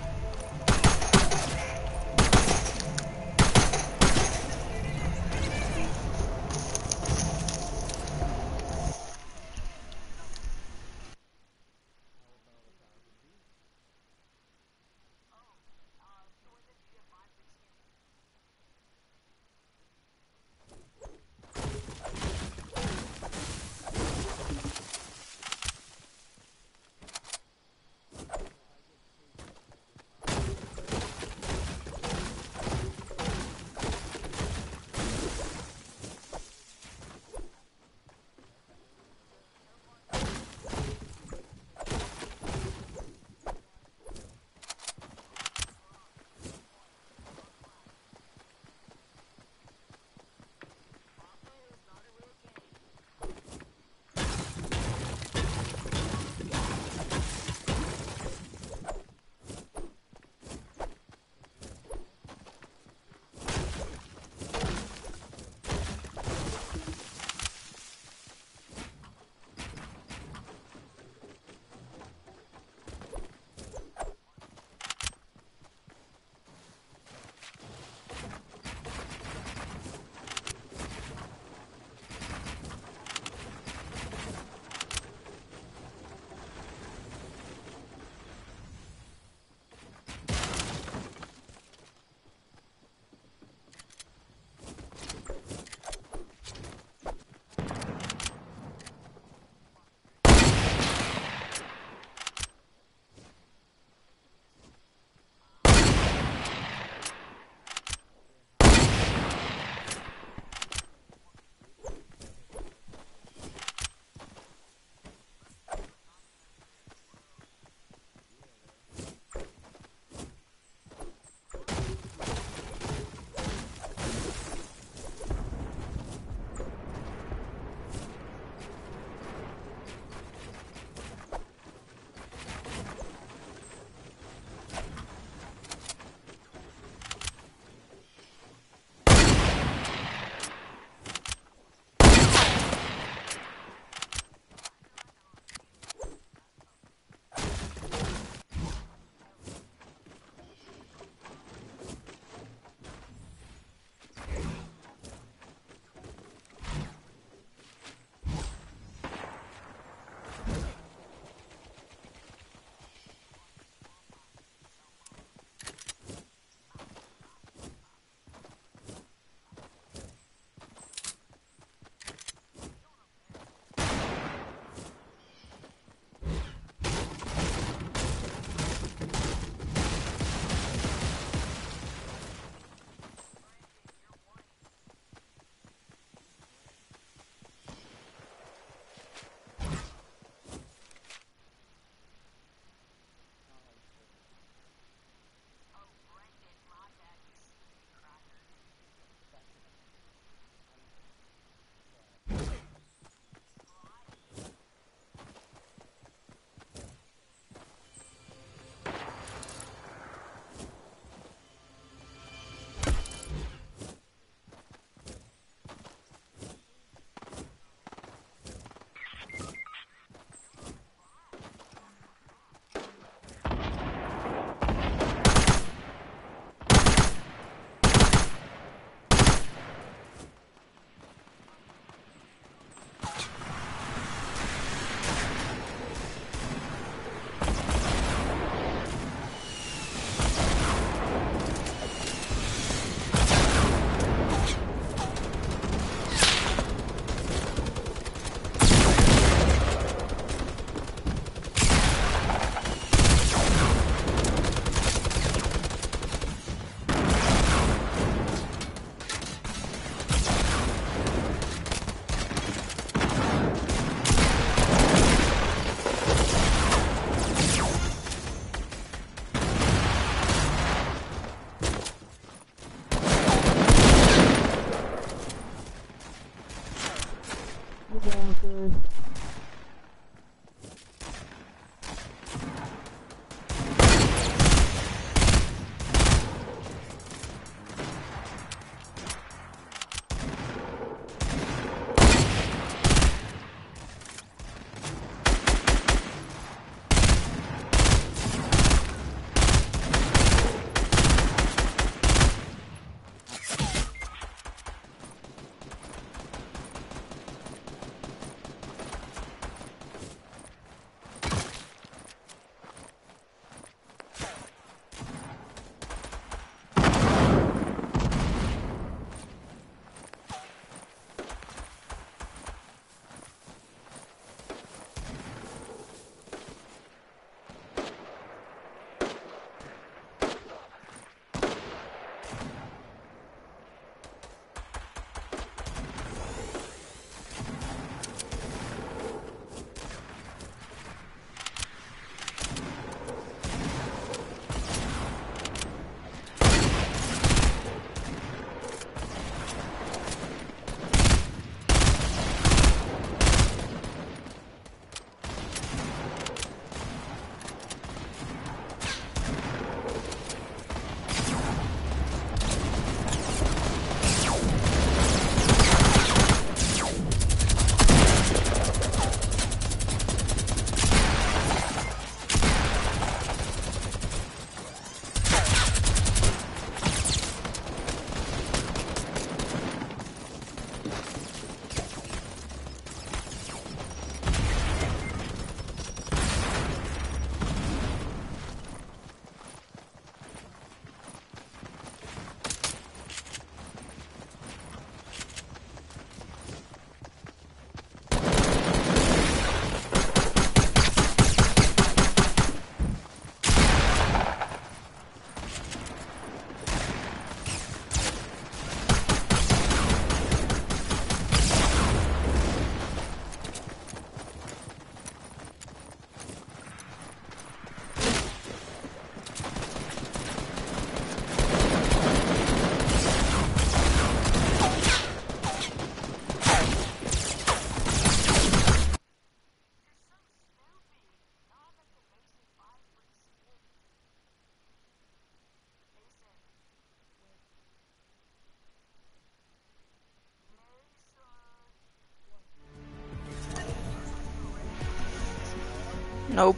Nope.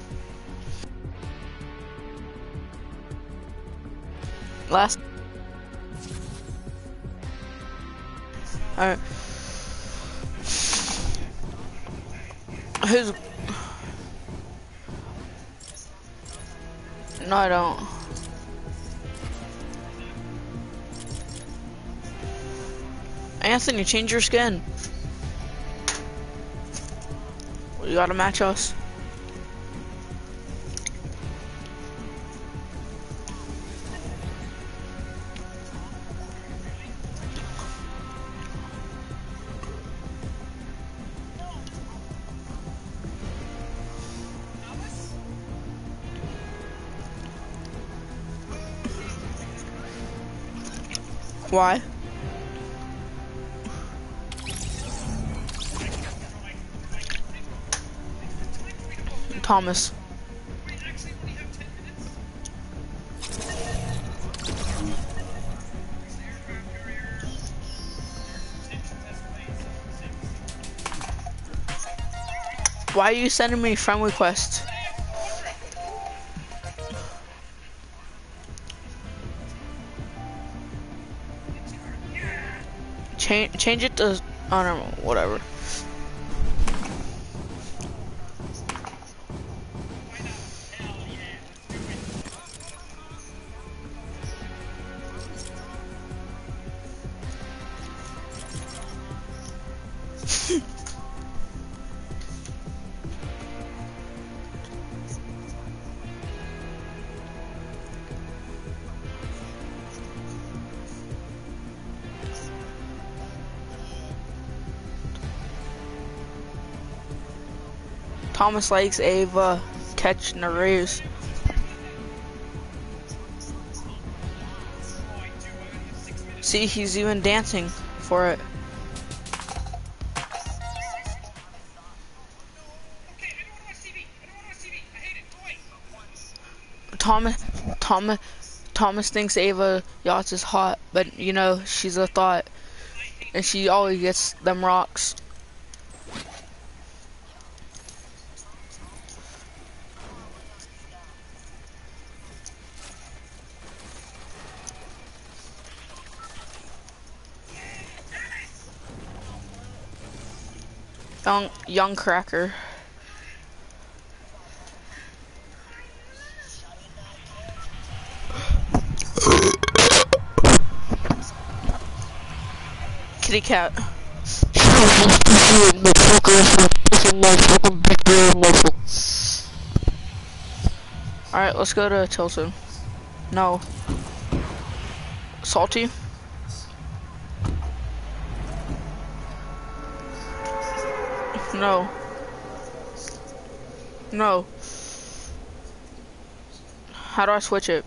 Last. Alright. Who's... No, I don't. Anthony, change your skin. You gotta match us. Why? Thomas. Why are you sending me friend requests? Change it to, I don't know, whatever. Thomas likes Ava catching the rays. See, he's even dancing for it. Thomas thinks Ava Yachts is hot, but you know, she's a thought. And she always gets them rocks. Young cracker. Kitty cat. Alright, let's go to Tilton. No. Salty? No. No. How do I switch it?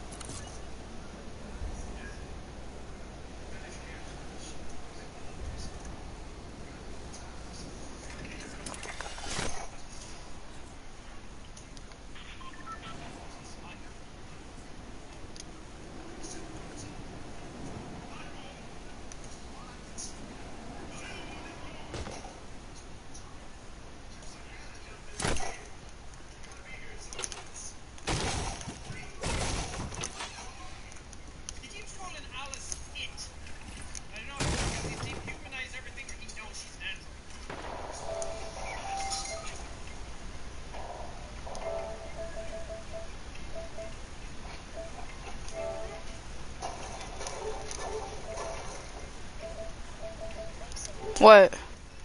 What?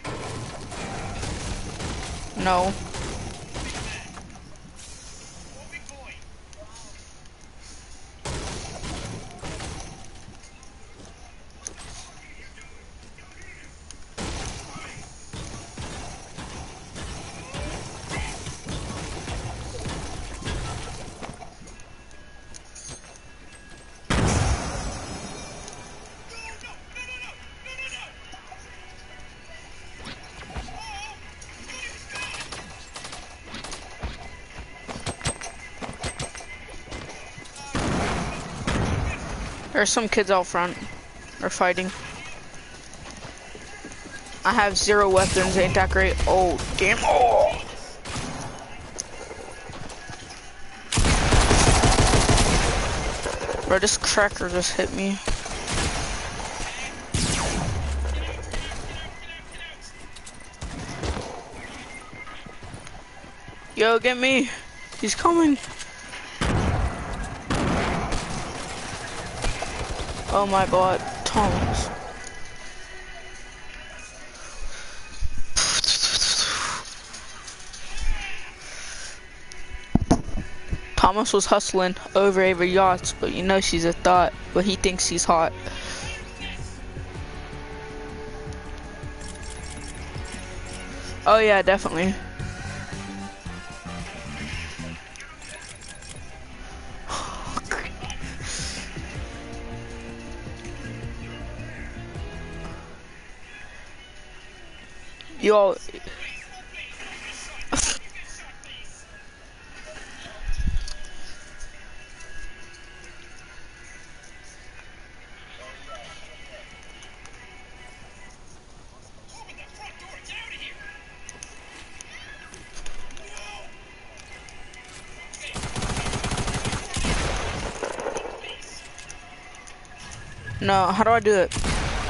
No. There's some kids out front. They're fighting. I have 0 weapons, ain't that great? Oh, damn. Oh! Bro, this cracker just hit me. Yo, get me. He's coming. Oh my god, Thomas. Thomas was hustling over Avery Yachts, but you know she's a thought, but he thinks she's hot. Oh yeah, definitely. Yo. No, how do I do it?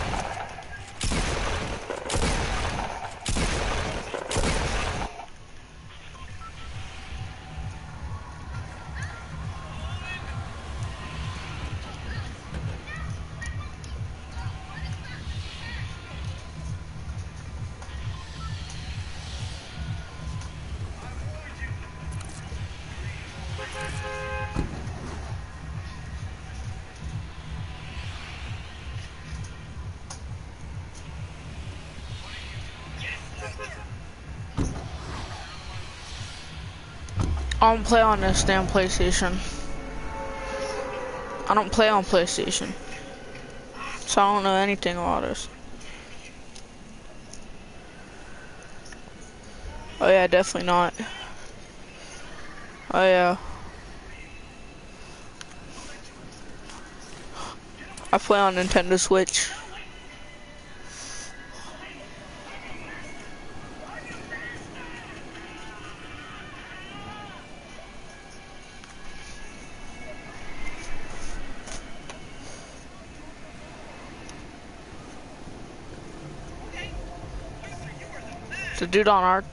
I don't play on this damn PlayStation. I don't play on PlayStation. So I don't know anything about this. Oh yeah, definitely not. Oh yeah. I play on Nintendo Switch. The dude on our...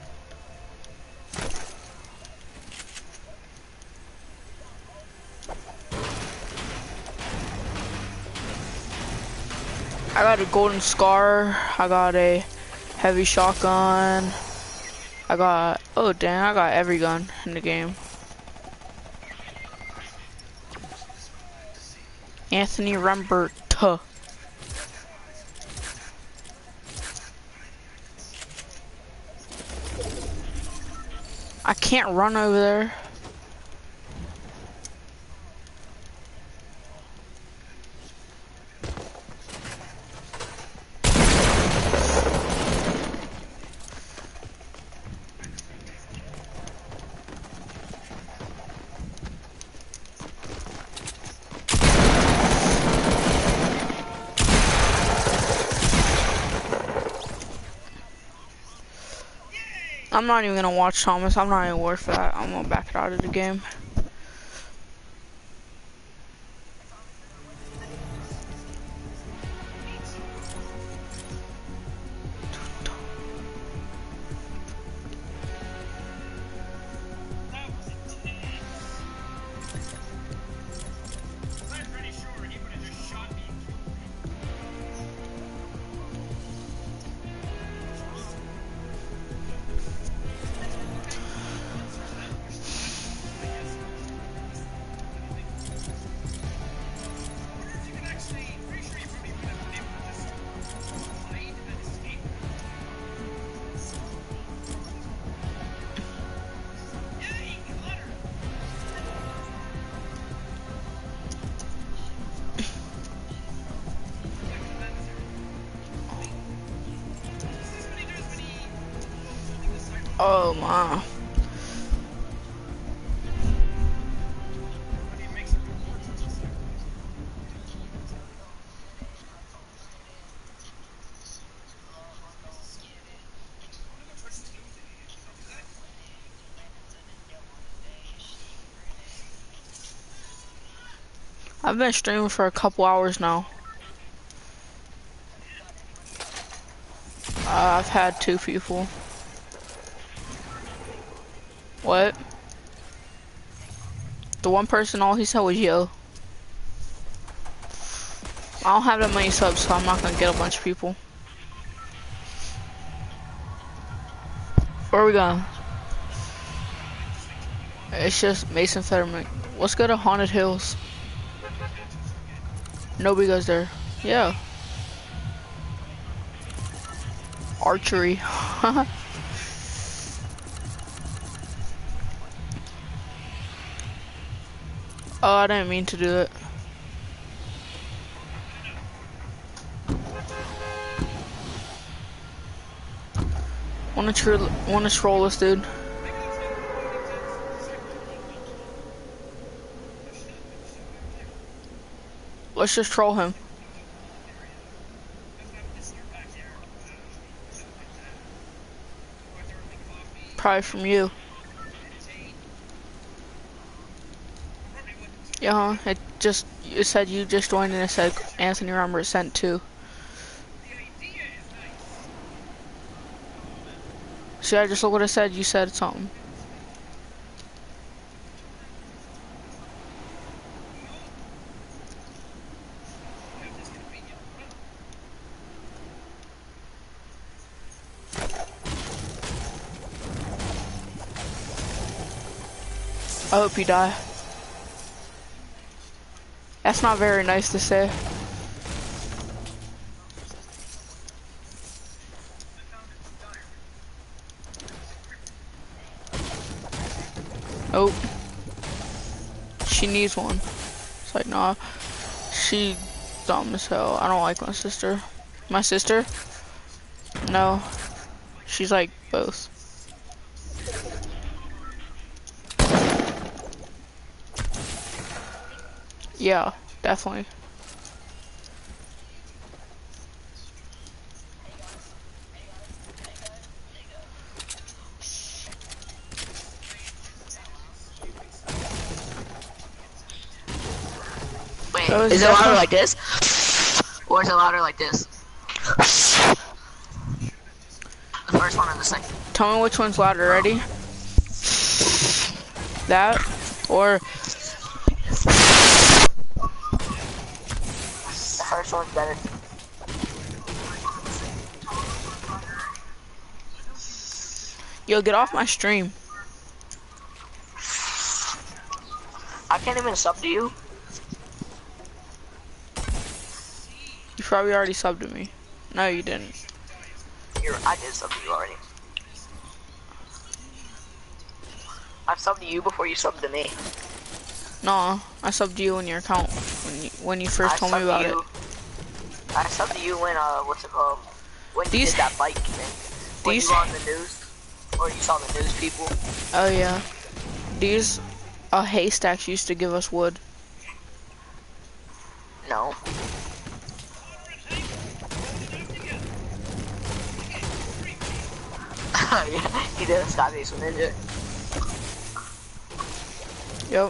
I got a golden scar. I got a heavy shotgun. I got... Oh dang, I got every gun in the game. Anthony Rembert. I can't run over there. I'm not even gonna watch Thomas. I'm not even worth that. I'm gonna back it out of the game. Oh my. I've been streaming for a couple hours now. I've had 2 people. What? The one person, all he said was yo. I don't have that many subs, so I'm not gonna get a bunch of people. Where are we going? It's just Mason Fetterman. Let's go to Haunted Hills. Nobody goes there. Yeah. Archery. Oh, I didn't mean to do it. Wanna troll this dude? Let's just troll him. Probably from you. Yeah, it said you just joined and it said Anthony Rummer sent 2. See, I just look what it said. You said something. I hope you die. That's not very nice to say. Oh. She needs one. It's like, nah. She dumb as hell. I don't like my sister. My sister? No. She's like both. Yeah, definitely. Wait, is it louder like this? Or is it louder like this? The first one or the second? Tell me which one's louder. Ready? That or the first one's better. yo, get off my stream. I can't even sub to you. You probably already subbed to me. No, you didn't. I did sub to you already. I've subbed to you before you subbed to me. No, I subbed you in your account when you first told me about it. I subbed to you when what's it called? When you did that bike thing. When you were on the news, or you saw the news people. Oh yeah, these haystacks used to give us wood. No. Yeah, he did a Skybase with Ninja. Yep.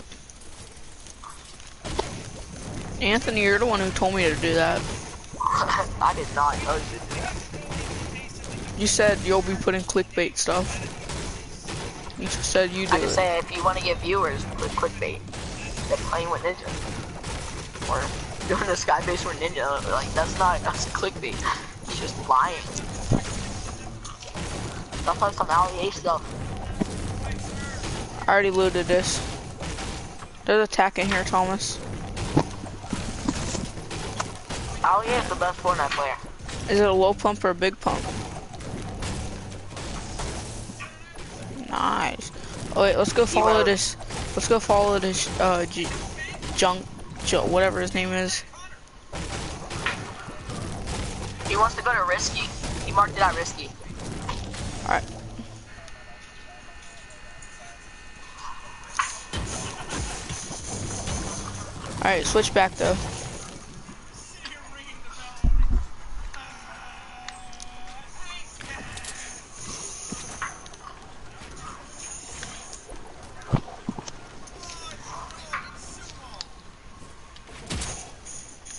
Anthony, you're the one who told me to do that. I did not know you did that. You said you'll be putting clickbait stuff. You just said you did. I just say if you want to get viewers with clickbait, then playing with Ninja. Or doing a Skybase with Ninja, like that's clickbait. It's just lying. That's like some LEA stuff. I already looted this. There's a tack in here, Thomas. LEA is the best Fortnite player. Is it a low pump or a big pump? Nice. Oh wait, let's go follow this. Let's go follow this junk, whatever his name is. He wants to go to Risky. He marked it out Risky. Alright. Alright, switch back though.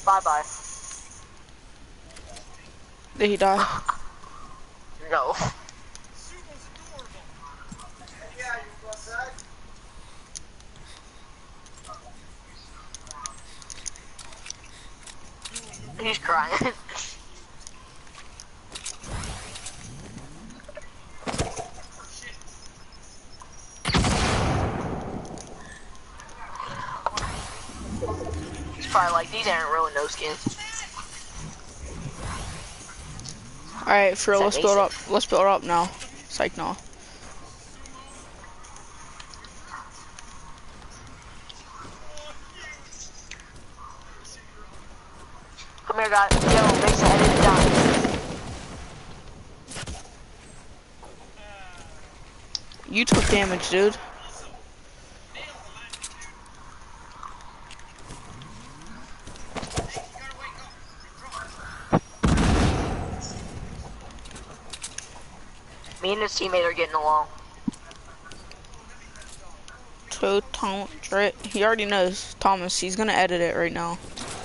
Bye-bye. Did he die? No. He's crying. He's probably like, these aren't really no skins. Alright, for real, Is that let's build up. Let's build up now. Psych, no. Come here, guys. Yo, Mason headed down. You took damage, dude. Me and his teammate are getting along. So, he already knows. Thomas, he's gonna edit it right now.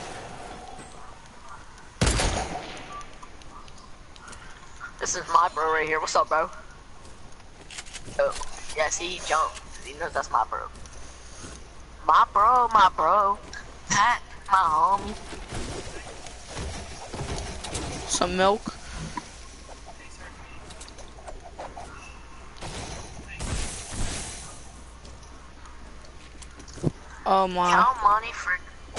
This is my bro right here. What's up, bro? Oh, yeah, see, he jumped. He knows that's my bro. My bro. Pat, my homie. Some milk. Oh my. Count money for...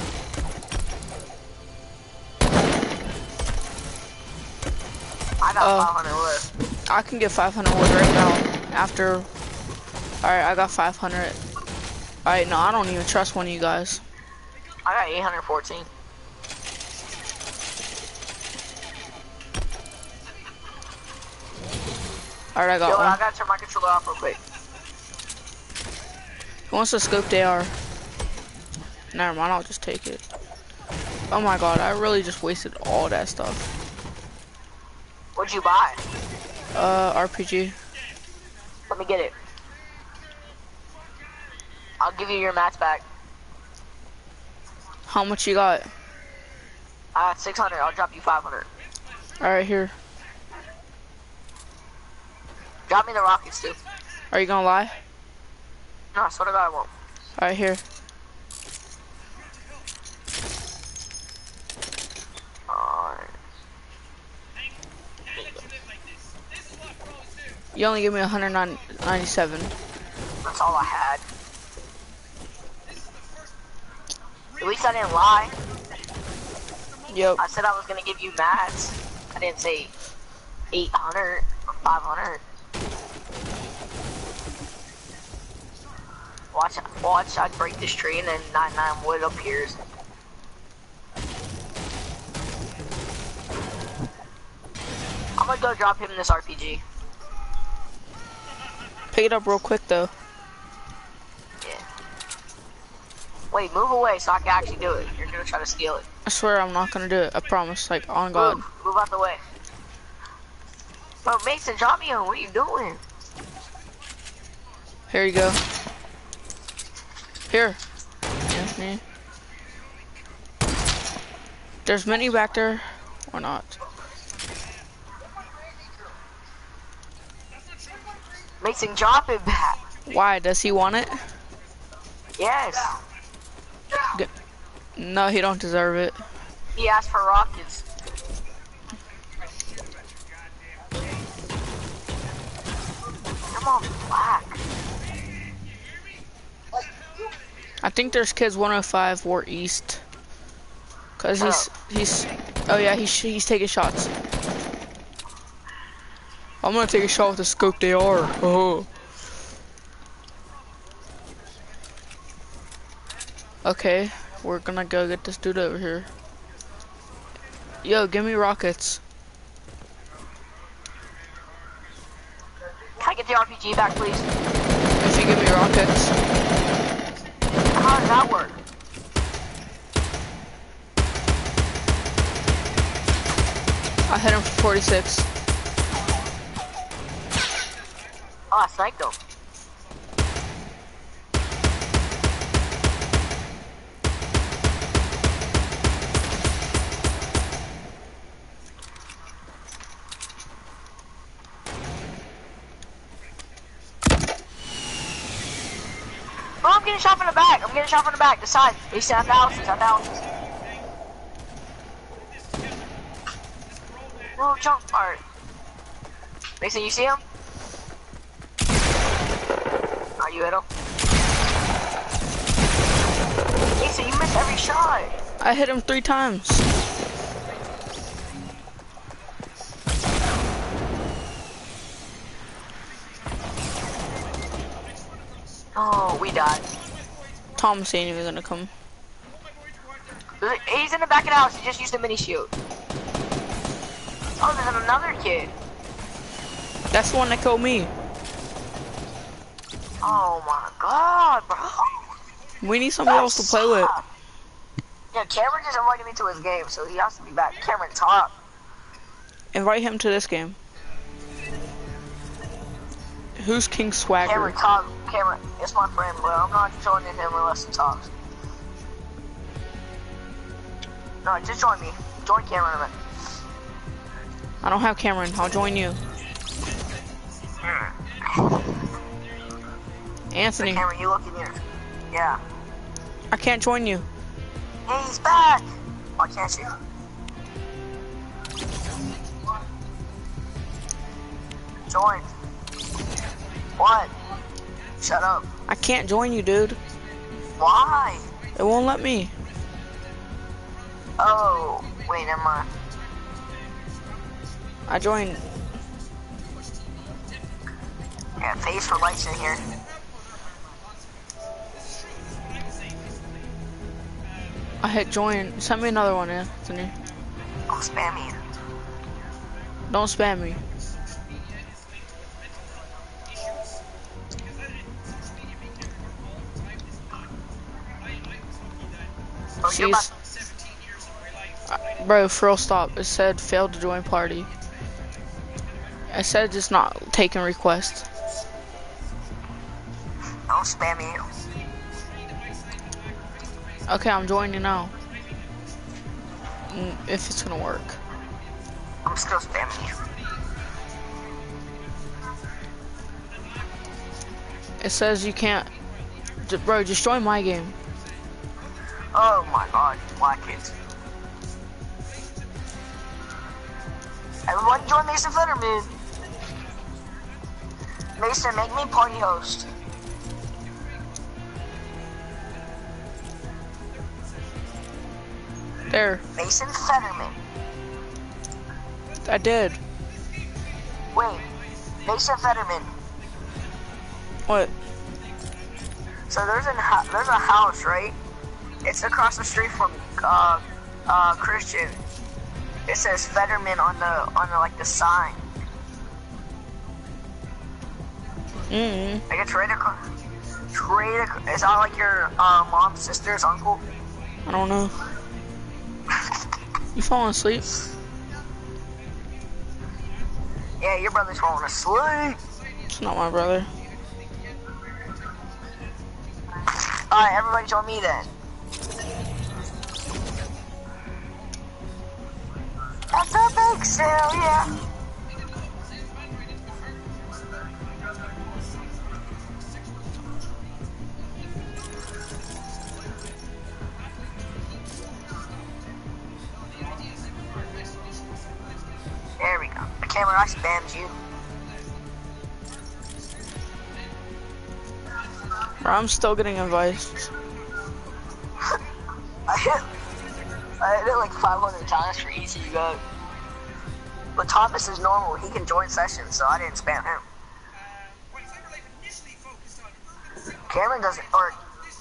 I got 500 wood. I can get 500 wood right now. After. Alright, I got 500. Alright, no, I don't even trust one of you guys. I got 814. Alright, I got Yo, one. I gotta turn my controller off real quick. Who wants to scope AR? Never mind, I'll just take it. Oh my god, I really just wasted all that stuff. What'd you buy? RPG. Let me get it. I'll give you your mats back. How much you got? I got 600. I'll drop you 500. Alright, here. Drop me the rockets, too. Are you gonna lie? No, I swear to God, I won't. Alright, here. Alright. You only give me 197. That's all I had. At least I didn't lie. Yep. I said I was gonna give you mats. I didn't say 800 or 500. Watch, I break this tree and then 99 wood appears. I'm gonna go drop him this RPG. Pick it up real quick though. Yeah. Wait, move away so I can actually do it. You're gonna try to steal it. I swear I'm not gonna do it. I promise. Like, on God. Move out the way. Bro, Mason, drop me on. What are you doing? Here you go. Here. Anthony. There's many back there. Or not. Mason, drop it back. Why? Does he want it? Yes. No, he don't deserve it. He asked for rockets. Come on, black. I think there's kids 105 or east. Cause he's oh yeah, he's taking shots. I'm gonna take a shot with the scope they are. Oh. Okay, we're gonna go get this dude over here. Yo, give me rockets. Can I get the RPG back, please? If you give me rockets. How does that work? I hit him for 46. Oh, I sniped him. getting shot from the back. I'm getting shot from the back. The side. He's at the house. He's at the house. No, jump part. Mason, you see him? Oh, you hit him? Mason, you missed every shot. I hit him 3 times. Oh, we died. Thomas ain't even gonna come. He's in the back of the house. He just used a mini shield. Oh, there's another kid. That's the one that killed me. Oh my god, bro. We need somebody else to play with. Yeah, Cameron just invited me to his game, so he has to be back. Cameron, talk. Invite him to this game. Who's King Swagger? Cameron, talk. Cameron, it's my friend, bro. I'm not joining him unless he talks. No, just join me. Join Cameron a minute. I don't have Cameron. I'll join you. Anthony. Cameron, you look in here. Yeah. I can't join you. Hey, he's back. Why can't you? Join. What? Shut up. I can't join you, dude. Why? It won't let me. Oh, wait, never mind. I joined. Yeah, face for lights in here. I hit join. Send me another one, Anthony. Don't spam me. Don't spam me. Oh, you're She's... about... Bro, for real, stop. It said failed to join party. It said just not taking requests. Don't spam me. Okay, I'm joining you now. If it's gonna work. I'm still spamming you. It says you can't. Bro, just join my game. Oh my god, black kids. Everyone join Mason Fetterman. Mason, make me party host. There. Mason Fetterman. I did. Wait, Mason Fetterman. What? So there's a house, right? It's across the street from Christian. It says Fetterman on the like the sign. Like it's right across. Is that like your mom's sister's uncle? I don't know. You falling asleep? Yeah, your brother's falling asleep. It's not my brother. Alright, everybody join me then. That's a big sale, yeah. There we go. The camera, I spammed you. Bro, I'm still getting invites. I hit it like 500 times for each of you guys. But Thomas is normal. He can join sessions, so I didn't spam him. Cameron doesn't, or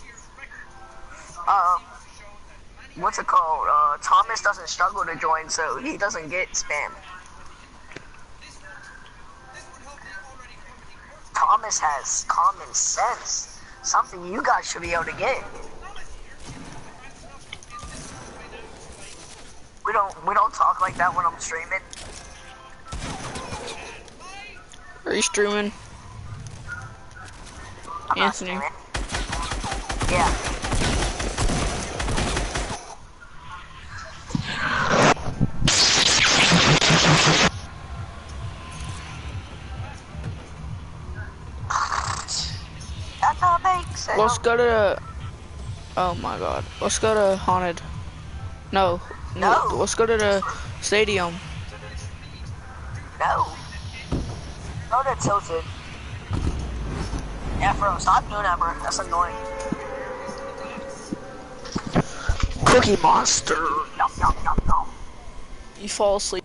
what's it called? Thomas doesn't struggle to join, so he doesn't get spammed. Thomas has common sense. Something you guys should be able to get. We don't talk like that when I'm streaming. Are you streaming? I'm Anthony. not streaming. Yeah. Let's go to. Oh my god. Let's go to Haunted. No. No. Let's go to the stadium. No. Go to Tilted. Yeah, bro, stop doing that, bro. That's annoying. Cookie Monster. Yum, yum, yum, yum. You fall asleep.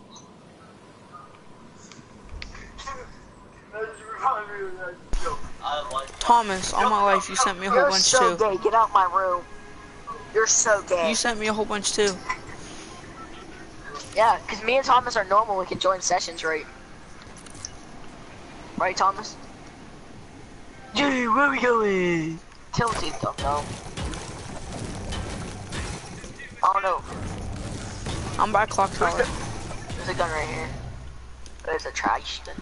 Thomas, all my life you sent me a whole bunch You're so too. gay. Get out my room. You're so gay. You sent me a whole bunch too. Yeah, because me and Thomas are normal. We can join sessions, right? Right, Thomas? Dude, where are we going? Tilted, don't know. Oh no. I'm by Clock Tower. There's a gun right here. There's a trash gun.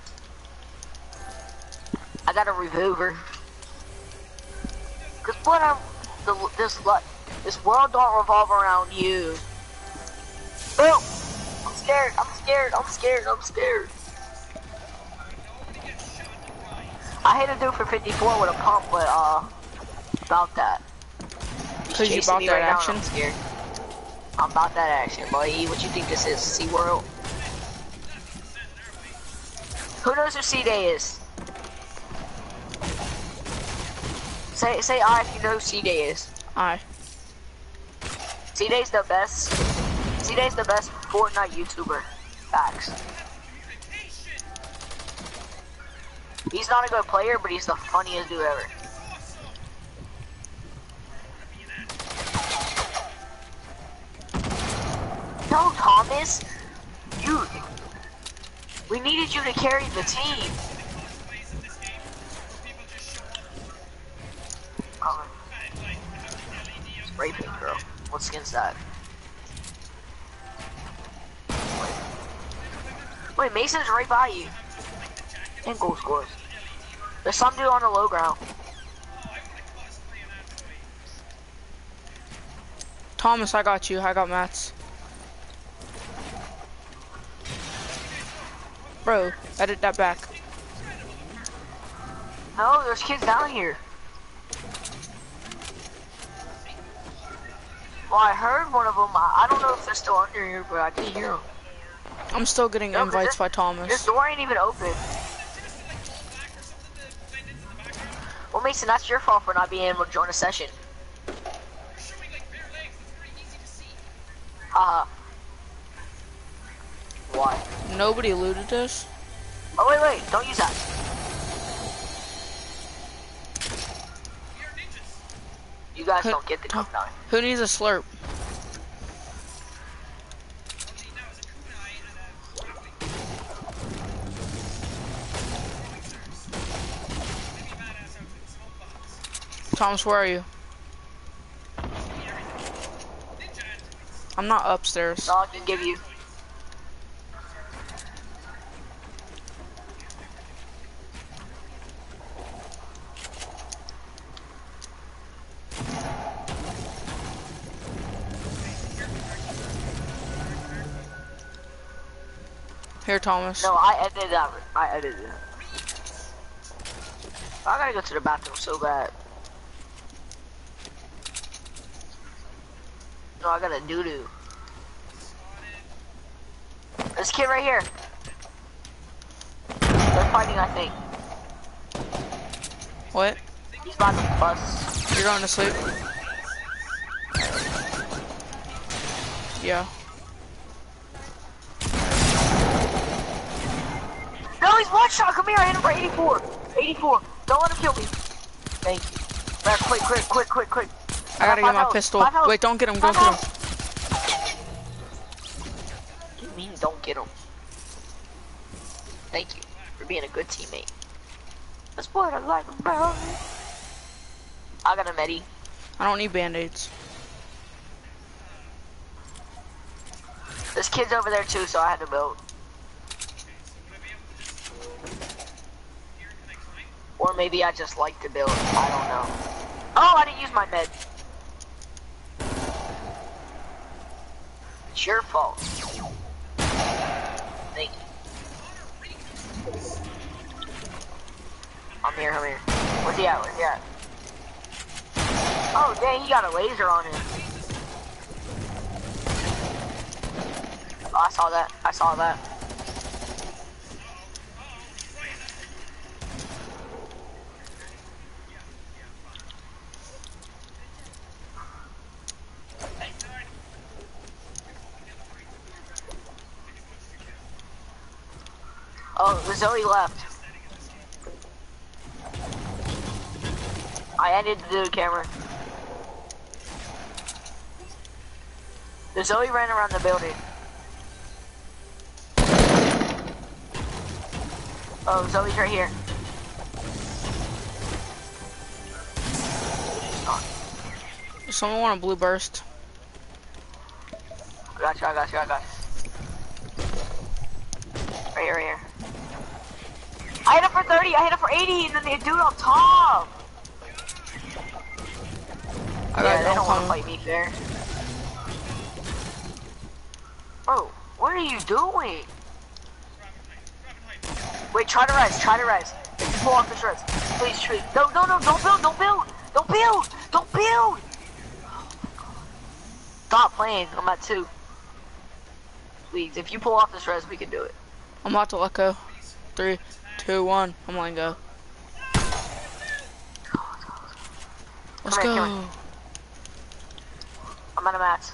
I got a revolver. Cause what this world don't revolve around you. Boom! I'm scared. I'm scared. I'm scared. I'm scared. I hate to do for 54 with a pump, but about that. Cause you bought that action. I'm scared. I'm about that action, boy. What you think this is? SeaWorld? Who knows who C-Day is? Say I if you know who C-Day is. Aye. C-Day's the best. C-Day's the best Fortnite YouTuber. Facts. He's not a good player, but he's the funniest dude ever. No, Thomas. Dude. We needed you to carry the team. Spray paint girl. What skin's that? Wait, Mason's right by you. And goal scores. There's some dude on the low ground. Thomas, I got you. I got Matt's. Bro, edit that back. No, there's kids down here. Well, I heard one of them. I don't know if they're still under here, but I can hear them. I'm still getting No, invites by Thomas. This door ain't even open. Well, Mason, that's your fault for not being able to join a session. Why? Nobody looted this. Oh, wait, don't use that. You guys don't get the cup now. Who needs a slurp? Thomas, where are you? I'm not upstairs. That's all I can give you. Here, Thomas. No, I edited that. I edited it. I gotta go to the bathroom so bad. No, I got a doo-doo. This kid right here. They're fighting, I think. What? He's about to bust. You're going to sleep? Yeah. No, he's one shot. Come here, I hit him for 84. 84. Don't let him kill me. Thank you. Right, quick. I gotta get my pistol. Wait, don't get him, don't get him. What do you mean, don't get him? Thank you for being a good teammate. That's what I like about it. I got a medi. I don't need band-aids. There's kids over there too, so I had to build. Or maybe I just like to build. I don't know. Oh, I didn't use my med. It's your fault. Thank you. I'm here. Where's he at? Oh, dang, he got a laser on him. Oh, I saw that. I saw that. Oh, the Zoe left. I ended the camera. The Zoe ran around the building. Oh, Zoe's right here. Someone want a blue burst? I got you, I got you, I got you. Right here, right here. I hit it for 30, I hit it for 80, and then the dude on top. Yeah, they don't want to fight me fair. Bro, what are you doing? Wait, try to rise, try to rise. If you pull off the shreds, please, please. No, no, no, don't build, don't build, don't build, don't build. Stop playing, I'm at 2. Please, if you pull off the shreds, we can do it. I'm about to let go. 3, 2, 1. I'm letting go. Let's Come here, go. come here. I'm out of mats.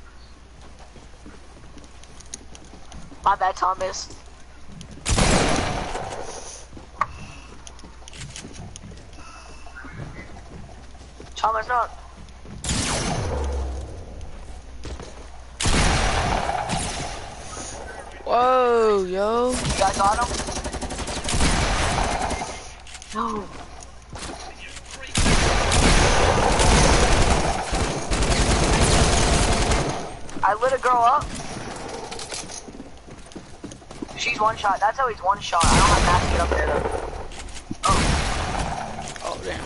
My bad, Thomas. Thomas, no. Whoa, yo. You guys got him? No. I lit a girl up. She's one shot. That's always one shot. I don't have math to get up there though. Oh. Oh, damn.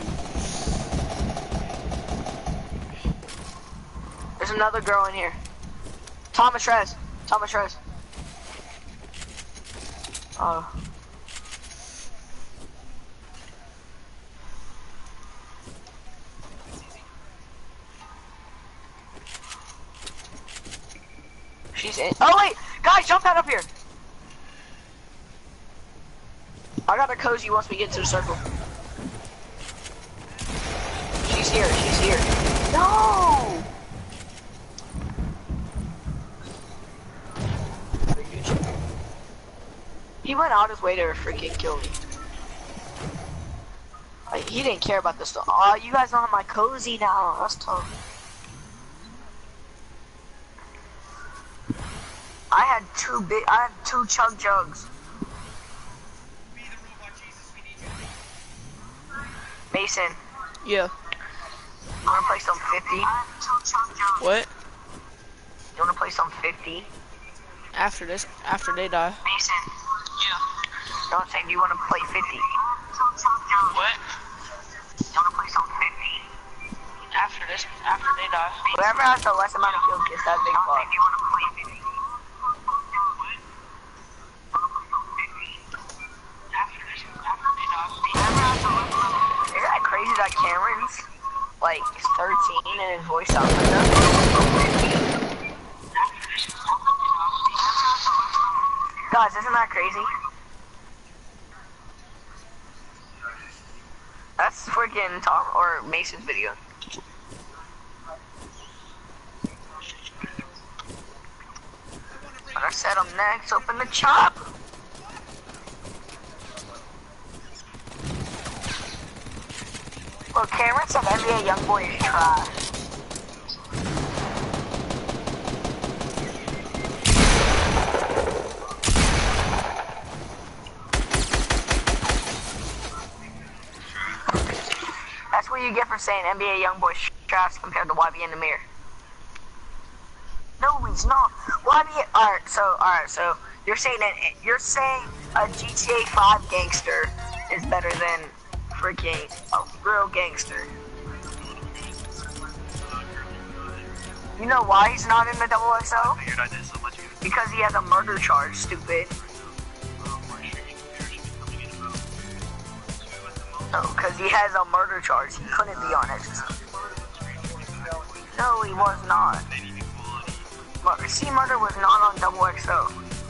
There's another girl in here. Thomas Rez. Thomas Rez. Oh. She's in. Oh wait, guys, jump out up here. I got a cozy once we get to the circle. She's here. She's here. No. He went out his way to freaking kill me. Like, he didn't care about this stuff. Oh, you guys don't have my cozy now. That's tough. I had two chug jugs. Mason. Yeah. You wanna play some 50? What? You wanna play some 50? After this, after they die. Mason. Yeah. No, I'm saying, do you wanna play 50? What? You wanna play some 50? After this, after they die. Whoever has the less amount of kills gets that big block. Do you wanna play 50? Isn't that crazy that Cameron's like 13 and his voice sounds like that? Guys, isn't that crazy? That's freaking Tom or Mason's video. When I said I'm next, open the chop. Well, Cameron said NBA Youngboy is trash. That's what you get for saying NBA Youngboy is trash compared to YB and the Mirror. No, he's not. YB. Alright, so you're saying a GTA 5 gangster is better than freaking a real gangster. You know why he's not in the XXL? Because he has a murder charge, stupid. No, because he has a murder charge. He couldn't be on XXL. No, he was not. C Murder was not on Double XO.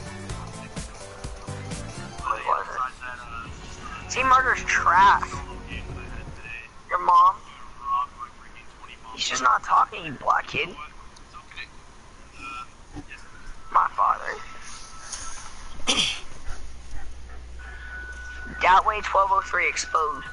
What was it? C Murder's trash. Your mom? He's just not talking, you black kid. My father. Gatway 1203 exposed.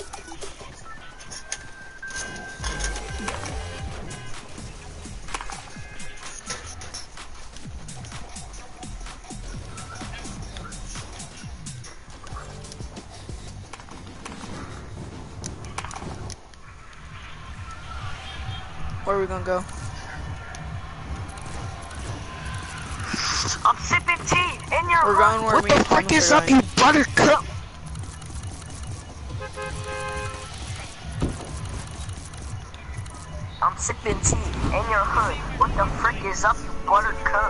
Where are we gonna go? I'm sipping tea in your We're going where What me the and frick Thomas is are up, going. you buttercup? I'm sipping tea in your hood. What the frick is up, you buttercup?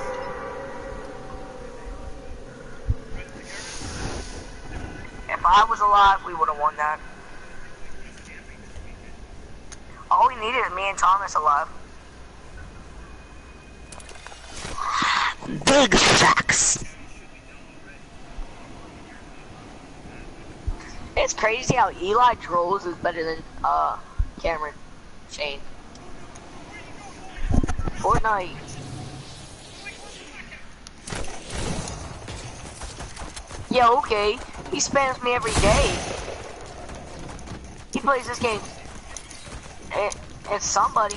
If I was alive, we would have won that. All we needed is me and Thomas alive. Big facts. It's crazy how Eli Drolls is better than Cameron Shane. Fortnite. Yeah, okay. He spams me every day. He plays this game. It's somebody.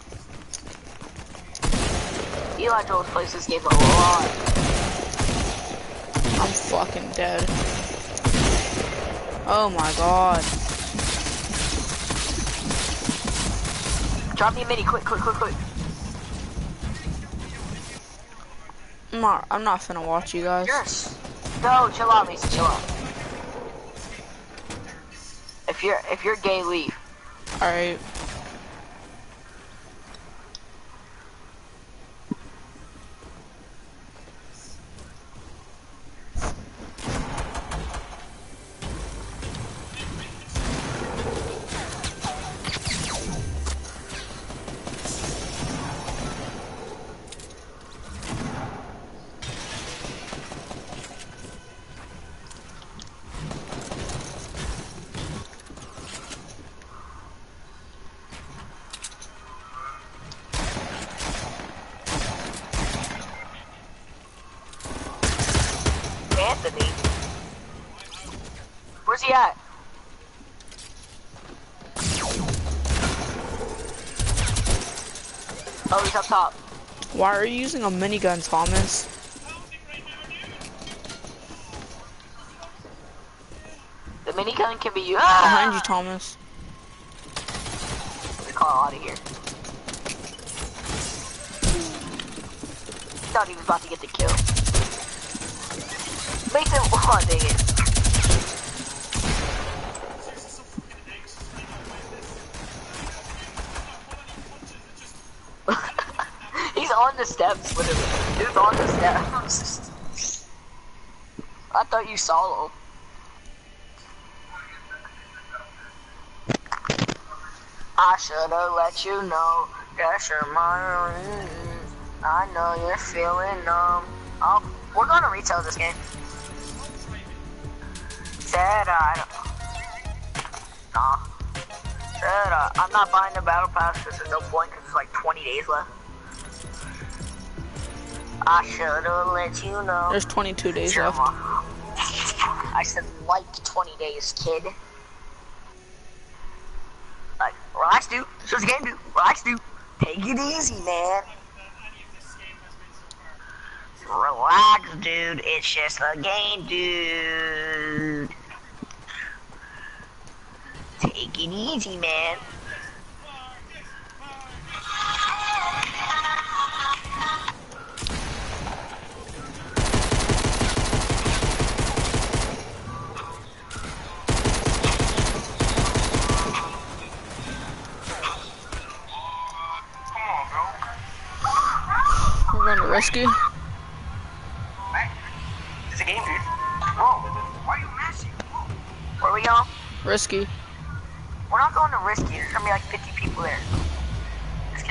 Eli Drolls plays this game a lot. I'm fucking dead. Oh my god. Drop me a mini, quick. I'm not finna watch you guys. Yes. No, chill out, Mason, chill out. If you're gay, leave. Alright. Anthony? Where's he at? Oh, he's up top. Why are you using a minigun, Thomas? The minigun can be used. Behind you, Thomas. Let's call out of here. Thought he was about to get the kill. Mason, oh dang it. He's on the steps, literally. Dude's on the steps. I thought you saw him. I should've let you know that you're mine. I know you're feeling numb. We're gonna retail this game. Said I'm not buying the battle pass because there's no point because there's like 20 days left. I should've let you know. There's 22 days Sure, left. I said like 20 days, kid. Like, relax, dude. That's what the game do. Relax, dude. Take it easy, man. Relax, dude. It's just a game, dude. Take it easy, man. We're going to rescue. It's a game, dude. Whoa. Why are you messing? Where are we going? Risky. We're not going to Risky. There's gonna be like 50 people there. Just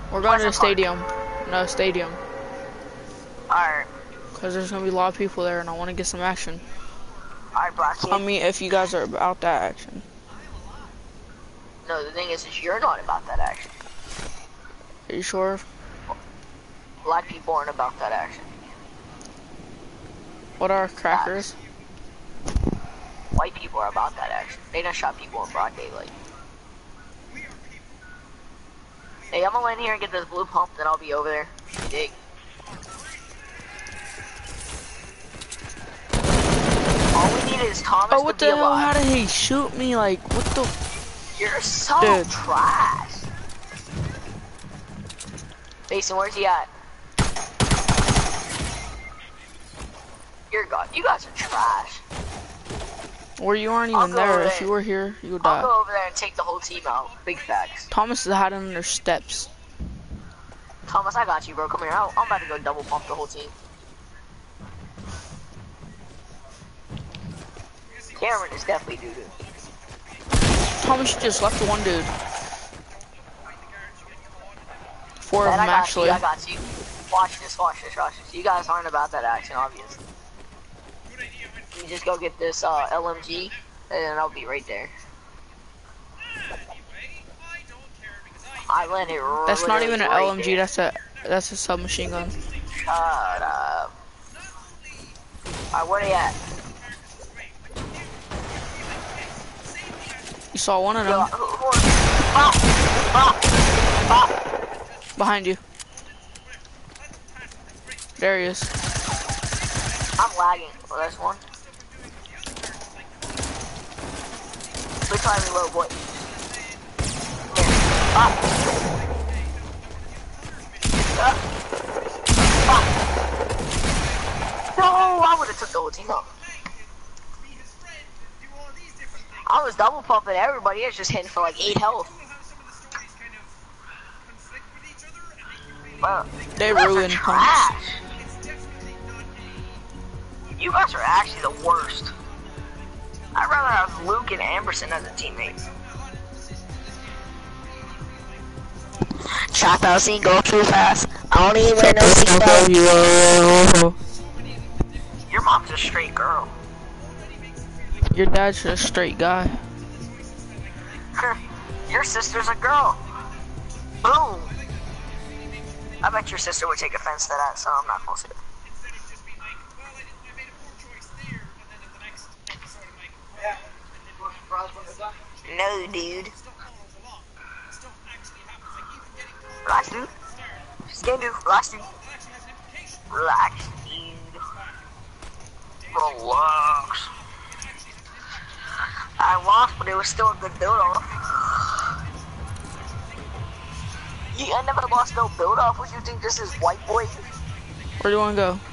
We're going to the Pleasant Park. stadium. No, stadium. Alright. Because there's going to be a lot of people there and I want to get some action. Alright, Black Kid. Tell me if you guys are about that action. No, the thing is you're not about that action. Are you sure? Black people aren't about that action. What are crackers? White people are about that action. They done shot people in broad daylight. Hey, I'm gonna land here and get this blue pump, then I'll be over there. Dig. All we need is Thomas Oh, what to the be hell? How alive. did he shoot me? Like, what the? You're so Dude. trash. Mason, where's he at? You're God. You guys are trash. Or you aren't I'll even go there. over If there. you were here, you would I'll die. go over there and take the whole team out. Big facts. Thomas is hiding under steps. Thomas, I got you, bro. Come here. I'm about to go double pump the whole team. Cameron is definitely doo-doo. Thomas, you just left the one dude. 4 of Man, them I got actually. you. I got you. Watch this. Watch this. Watch this. You guys aren't about that action, obviously. You just go get this LMG, and then I'll be right there. I landed really That's not even an right LMG. there. That's a submachine gun. Shut up. Alright, where they at? You saw one of Yo, them behind you. There he is. I'm lagging. Well, that's one. Please try me, little boy. No, I would have took the whole team up. I was double pumping everybody. It's just hitting for like 8 health. Well, They you guys are ruined pumps. trash. You guys are actually the worst. I'd rather have Luke and Amberson as a teammate. Chop out scene go too fast. I don't even wear no seatbelt. Your mom's a straight girl. Your dad's a straight guy. Your sister's a girl. Boom. I bet your sister would take offense to that, so I'm not gonna say it. No, dude. Relax, dude. Skin, dude. Relax, dude. Relax, dude. Relax. I lost, but it was still a good build-off. I never lost no build-off. What do you think this is, white boy? Where do you want to go?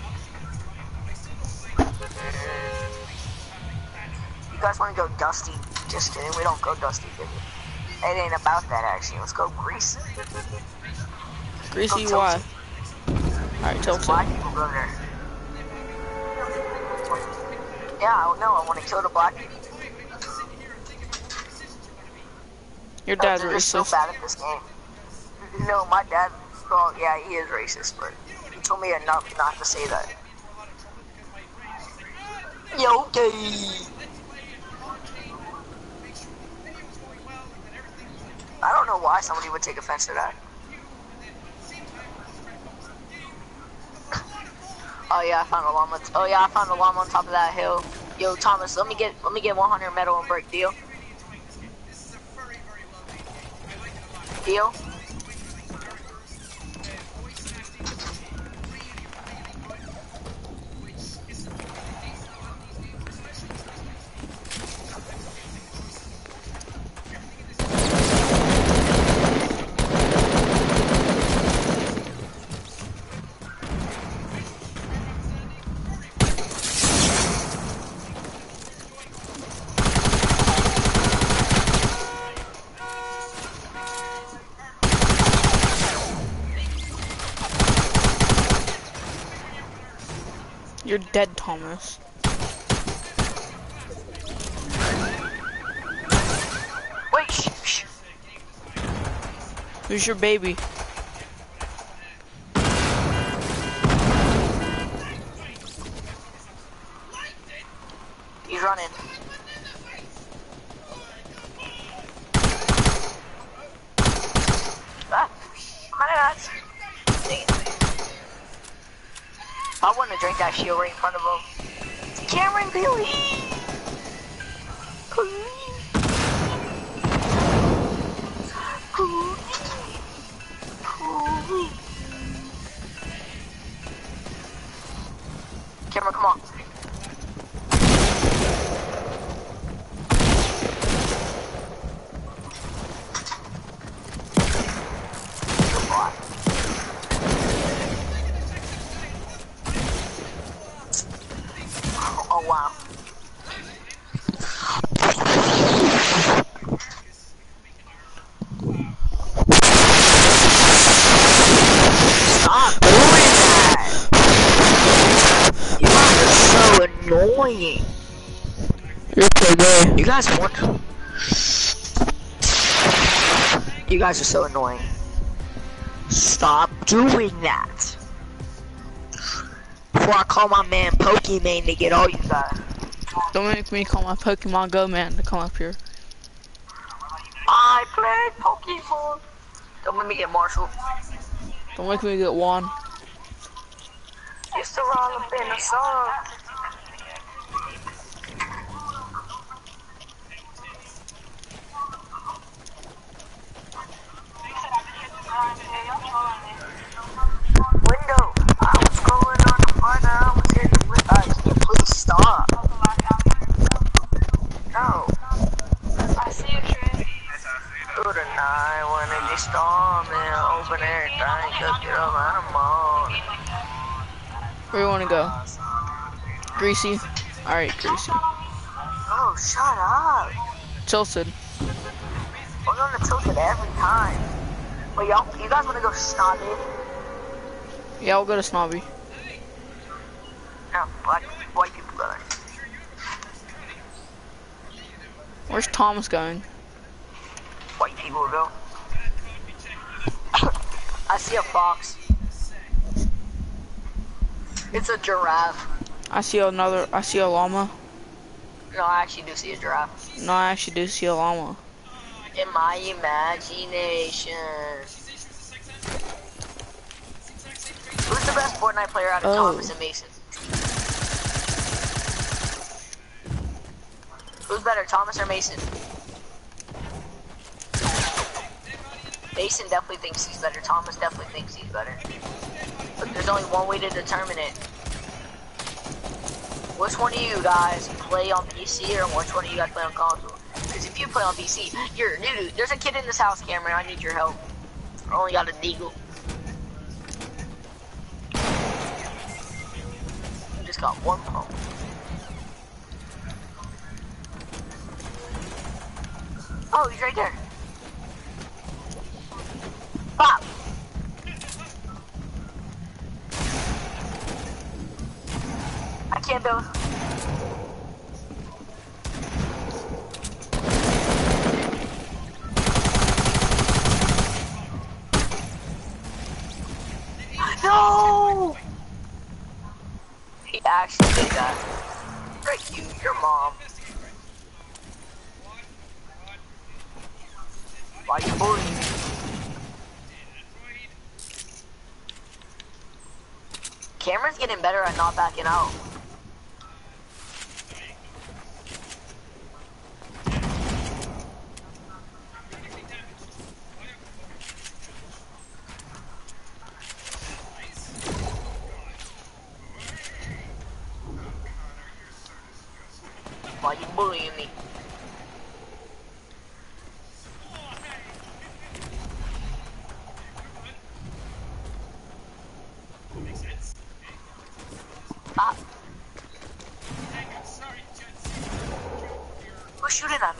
You guys want to go Dusty? Just kidding, we don't go Dusty, baby. It ain't about that, actually. Let's go Grease. Greasy, Go why? Tilted. Alright, Tilted. Black people go there. Yeah, I don't know. I want to kill the black people. Your dad's They're just so racist. bad at this game. No, my dad, well, yeah, he is racist, but he told me enough not to say that. Yo, okay. I don't know why somebody would take offense to that. Oh yeah, I found a llama. Oh yeah, I found a llama on top of that hill. Yo, Thomas, let me get 100 metal and brick. Deal? Deal? You're dead, Thomas. Wait, shh. Who's your baby? running. Ah, my nuts. I want to drink that shield right in front of him. Cameron, please. Cameron, come on. Oh wow. Stop doing that! You guys are so annoying. You're so gay. You guys want to? You guys are so annoying. Stop doing that. Before I call my man Pokemon to get all you guys. Don't make me call my Pokemon Go man to come up here. I play Pokemon. Don't make me get Marshall. Don't make me get Juan. Used to roll up in the sun. Window. I was going on the corner. I was here to win. Can you please stop? No. I see you, Trey. Through the night when it gets stormy, open everything, cook it up, animal. Where you want to go? Greasy? Alright, Greasy. Oh, shut up. Tilted. We're gonna tilt it every time. Wait, y'all, you guys wanna go snobby? Yeah, we'll go to Snobby. No, white people go there. Where's Thomas going? White people will go. I see a fox. It's a giraffe. I see a llama. No, I actually do see a giraffe. No, I actually do see a llama. In my imagination. Who's the best Fortnite player out of Thomas and Mason? Who's better, Thomas or Mason? Mason definitely thinks he's better. Thomas definitely thinks he's better. But there's only one way to determine it. Which one of you guys play on PC or which one of you guys play on console? Because if you play on PC, you're a dude. There's a kid in this house, Cameron. I need your help. I only got a deagle. I just got one pump. Oh, he's right there. Pop! I can't build. No! He actually did that. Frick you, your mom. Why you bullying me? Cameron's getting better at not backing out. Why you bullying me? Ah. Who's shooting at me?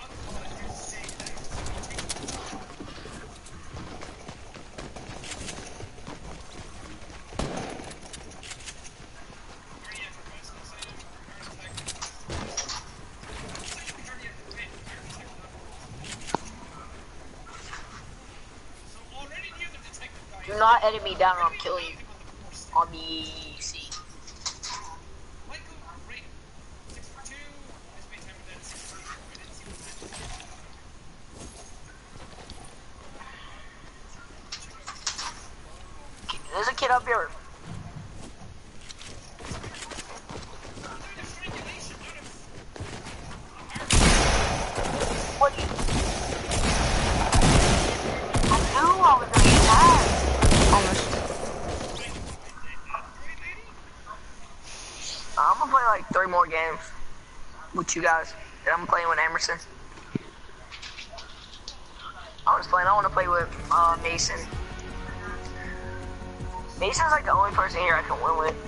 Do not edit me down or I'll kill you. On the C. There's a kid up here. What? I knew I was gonna get that. Thomas. I'm gonna play like 3 more games with you guys. And I'm playing with Emerson. I want to play with Mason. Mason's like the only person here I can win with.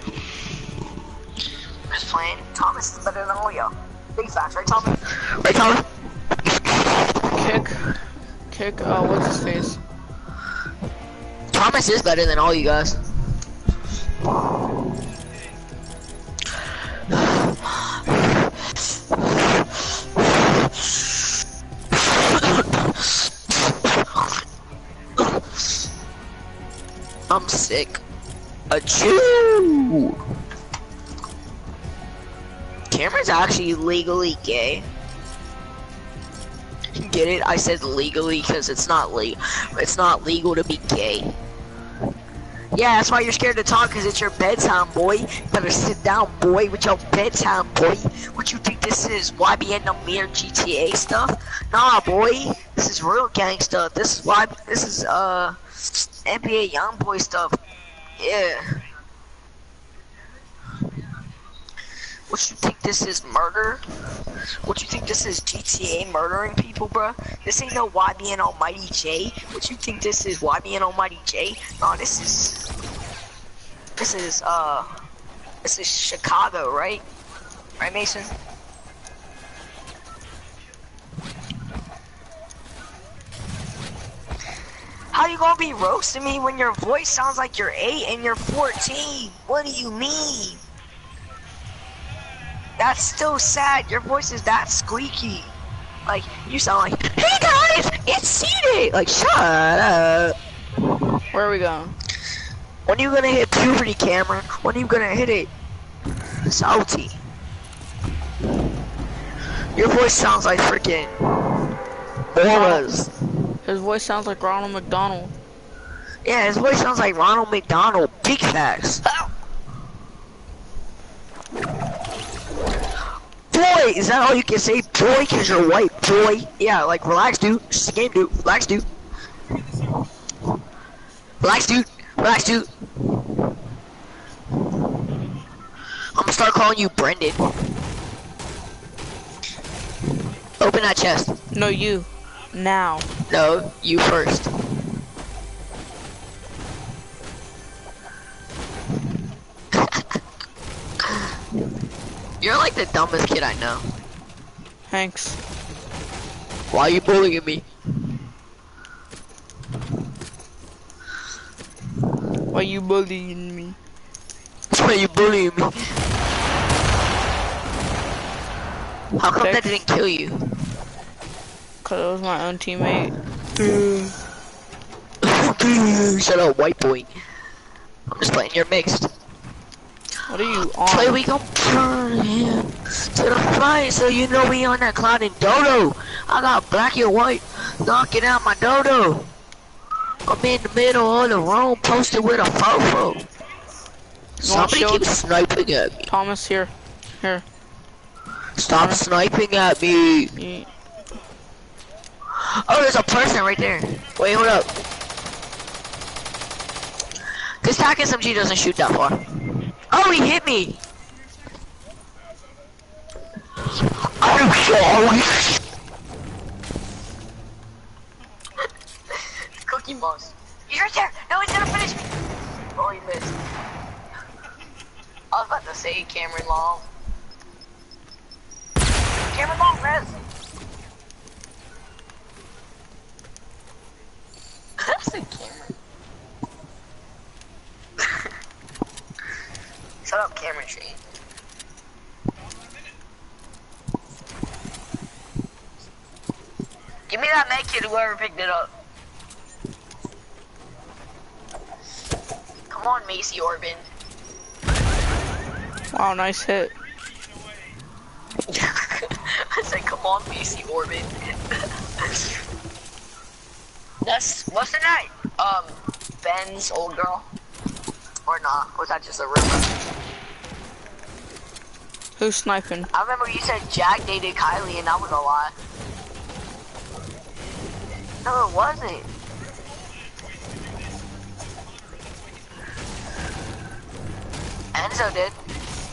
Just playing. Thomas is better than all y'all. Big facts, right, Thomas? Right, Thomas? Kick, what's his face? Thomas is better than all you guys. I'm sick. Achoo! Cameron's actually legally gay. Get it? I said legally because it's not legal to be gay. Yeah, that's why you're scared to talk, because it's your bedtime, boy. You better sit down, boy, with your bedtime, boy. What you think this is? YBN no mere GTA stuff? Nah, boy. This is real gang stuff. This is NBA Youngboy stuff. Yeah. What you think this is, murder? What you think this is, GTA murdering people, bruh? This ain't no YBN Almighty J. What you think this is, YBN Almighty J? No, this is Chicago, right? Right, Mason? How you gonna be roasting me when your voice sounds like you're 8 and you're 14? What do you mean? That's still sad. Your voice is that squeaky. Like, you sound like, hey guys, it's Seeded! Like, shut up. Where are we going? When are you gonna hit puberty, Cameron? When are you gonna hit it? Salty. Your voice sounds like freaking Boras. His voice sounds like Ronald McDonald. Yeah, his voice sounds like Ronald McDonald. Big facts. Boy, is that all you can say? Boy, cause you're white, boy. Yeah, like, relax, dude. It's just a game, dude. Relax, dude. Relax, dude. Relax, dude. I'm gonna start calling you Brendan. Open that chest. No, you. Now. No, you first. You're like the dumbest kid I know. Hanks. Why are you bullying me? Why you bullying me? Why are you bullying me? How come that didn't kill you? Cause it was my own teammate. Shut up, white boy. I'm just playing, you're mixed. What are you on? Play, we gon' burn him to the fire, so you know we on that cloud in dodo. I got black and white, knocking out my dodo. I'm in the middle of the room, posted with a fofo. Somebody keeps sniping at me. Thomas, here. Here. Stop sniping at me. You... Oh, there's a person right there. Wait, hold up. This TAC SMG doesn't shoot that far. Oh, he hit me! I'm sorry! Cookie Monster. He's right there! No, he's gonna finish me! Oh, he missed. I was about to say Cameron Long. Cameron Long, res! That's a Cameron. Shut up, Cameron Tree. Give me that med kit, whoever picked it up. Come on, Macy Orban. Wow, nice hit. I said, come on, Macy Orban. That's, what's the name? Ben's old girl. Or not? Was that just a rumor? Who's sniping? I remember you said Jack dated Kylie and that was a lie. No, it wasn't. Enzo did.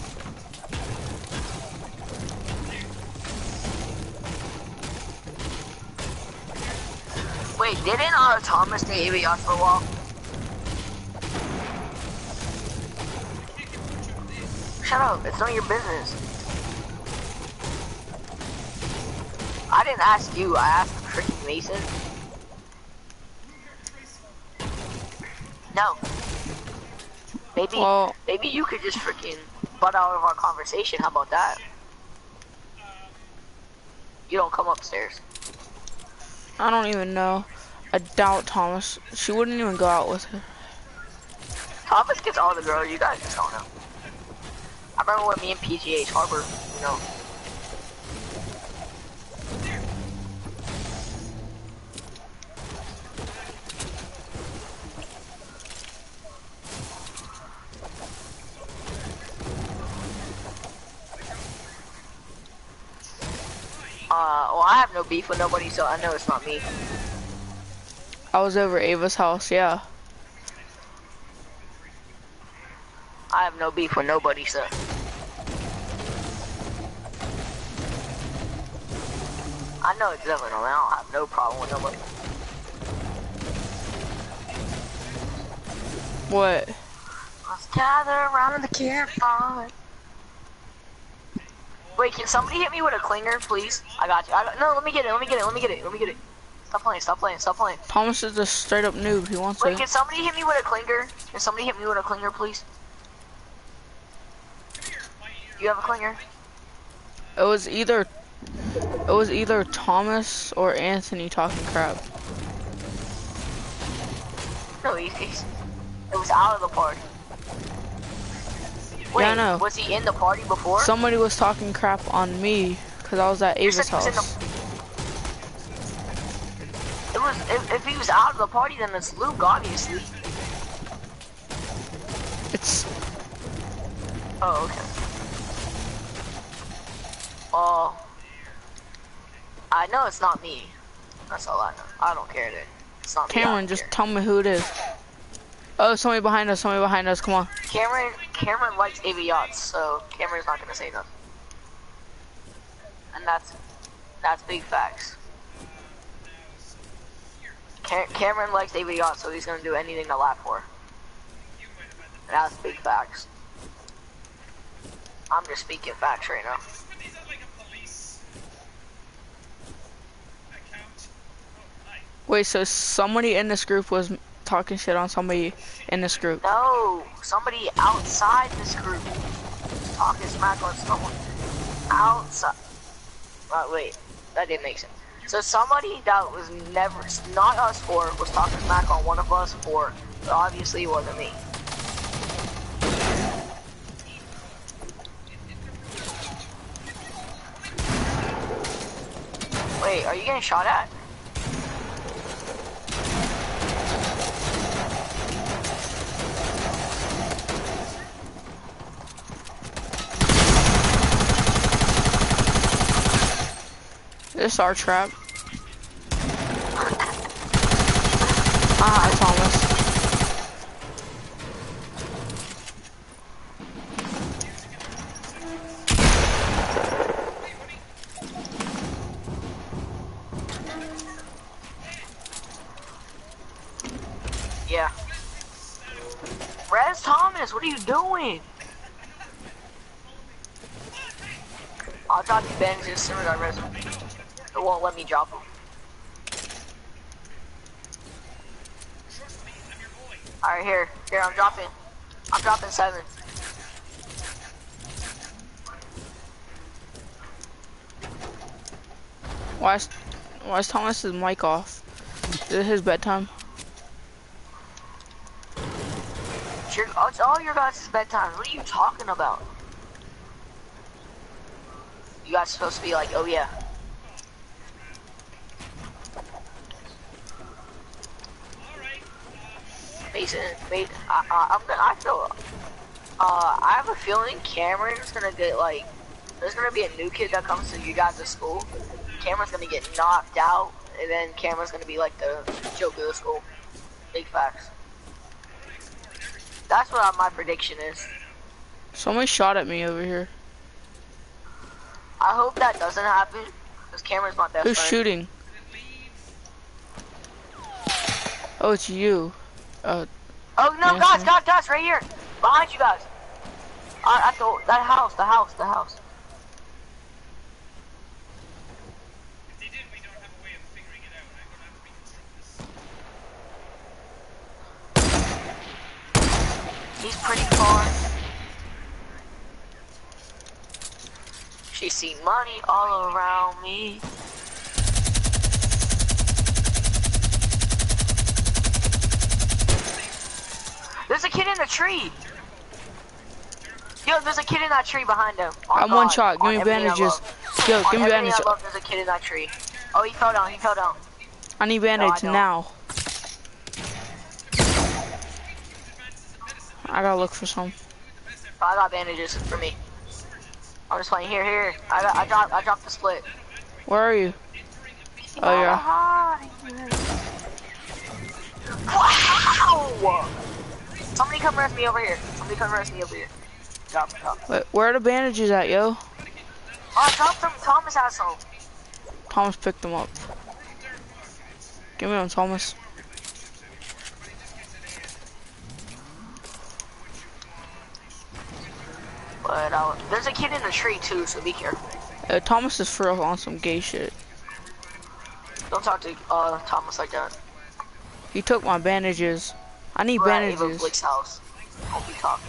Wait, didn't Thomas date Ava Yachts for a while? Shut up, it's none of your business. I didn't ask you, I asked freaking Mason. No. Maybe you could just freaking butt out of our conversation, how about that? You don't come upstairs. I don't even know. I doubt Thomas. She wouldn't even go out with her. Thomas gets all the girls, you guys just don't know. I remember when me and PGH Harbor, you know. Well, I have no beef with nobody, so I know it's not me. I was over Ava's house, yeah. I have no beef with nobody, so. I know it's definitely not. I don't have no problem with nobody. What? Let's gather around the campfire. Wait, can somebody hit me with a clinger, please? I got you. No, let me get it. Stop playing. Thomas is a straight up noob. He wants Wait, it. can somebody hit me with a clinger? Please? You have a clinger? It was either Thomas or Anthony talking crap. No, it was out of the party. Wait, Yeah, I know. Was he in the party before? Somebody was talking crap on me because I was at Ava's house. If he was out of the party, then it's Luke, obviously. It's. Oh, okay. Oh, I know it's not me. That's all I know. I don't care then. It's not me. Cameron, just tell me who it is. Oh, somebody behind us, come on. Cameron likes Ava Yachts, so Cameron's not gonna say nothing. And that's big facts. Cameron likes Ava Yachts, so he's gonna do anything to laugh for. And that's big facts. I'm just speaking facts right now. Wait, so somebody in this group was talking shit on somebody in this group? No, somebody outside this group talking smack on someone outside. Wait, that didn't make sense. So somebody that was never, not us four, was talking smack on one of us four, but obviously it wasn't me. Wait, are you getting shot at? This is our trap. Thomas. Yeah. Res Thomas, what are you doing? I'll drop you bangs as soon as I res him. It won't let me drop him. Alright, here, I'm dropping 7. Why is Thomas's mic off? Is it his bedtime? It's all your guys' bedtime. What are you talking about? You guys supposed to be like, oh yeah. Mason, I feel, I have a feeling Cameron's gonna get like, there's gonna be a new kid that comes to you guys' school. Cameron's gonna get knocked out, and then Cameron's gonna be like the joke of the school. Big facts. That's what my prediction is. Somebody shot at me over here. I hope that doesn't happen, because Cameron's my best Who's friend. shooting? Oh, it's you. Oh no, Yes, guys, right here, behind you guys. At the house. If they did, we don't have a way of figuring it out. I'm gonna have to reconstruct this. He's pretty far. She see money all around me. There's a kid in the tree. Yo, there's a kid in that tree behind him. I'm one shot. Give me bandages. Yo, give me bandages. There's a kid in that tree. Oh, he fell down. I need bandage No, I don't. now. I gotta look for some. I got bandages for me. I'm just playing. Here. I dropped the split. Where are you? Oh, yeah. Wow! Somebody come rest me over here. Drop. Wait, where are the bandages at, yo? Oh, I dropped them. Thomas has some. Thomas picked them up. Give me one, Thomas. But there's a kid in the tree too, so be careful. Thomas is for real on some gay shit. Don't talk to Thomas like that. He took my bandages. I need We're at Ava bandages. Blick's house. Don't be talking.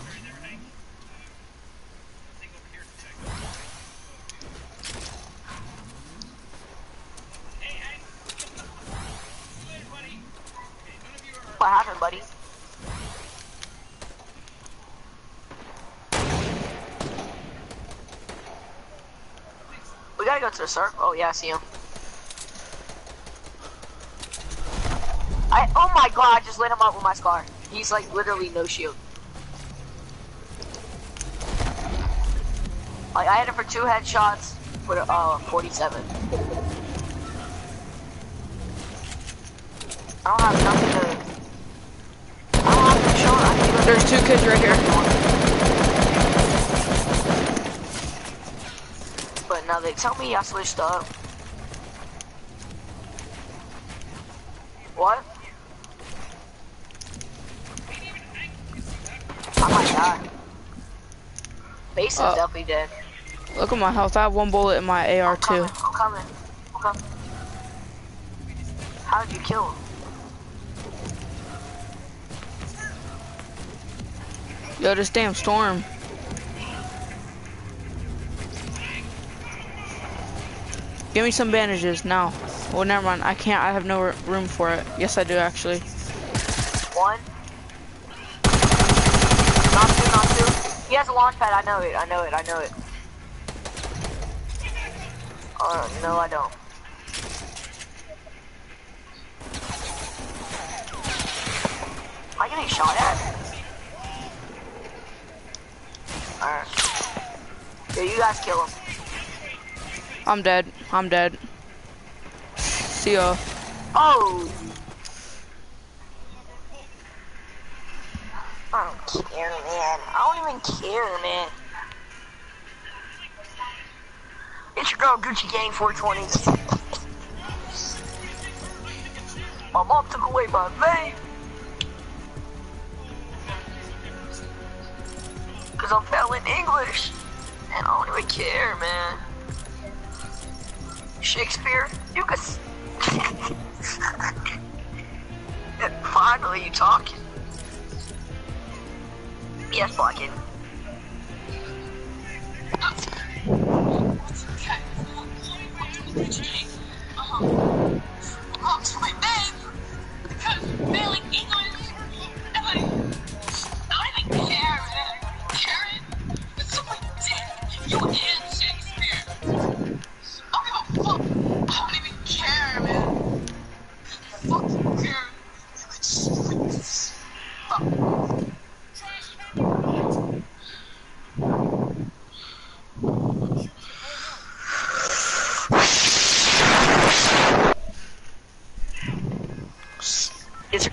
What happened, buddy? We gotta go to the circle. Oh yeah, I see him. Oh my god, I just lit him up with my scar. He's like literally no shield. Like I hit him for 2 headshots with 47. I don't have nothing to. I don't have to show. I need to go. There's 2 kids right here. But now they tell me I switched up. What? I might die. Base is definitely dead. Look at my health. I have 1 bullet in my AR too. I'm coming. How did you kill him? Yo, this damn storm. Give me some bandages now. Well, never mind. I can't. I have no room for it. Yes, I do actually. 1. Not 2. He has a launch pad. I know it. No, I don't. Am I getting shot at? Alright. Yo, you guys kill him. I'm dead. See ya. Oh! I don't care, man. I don't even care, man. It's your girl Gucci Gang 420. My mom took away my vape. Cause I'm failing English. And I don't even care, man. Shakespeare, you could. Finally, you talking. Yes, Blackin. Mom took my babe because failing English. And I don't even care, man. Karen, it's so my dick. You and Shakespeare. I don't give a fuck. I don't even care, man. Fuck you, Karen.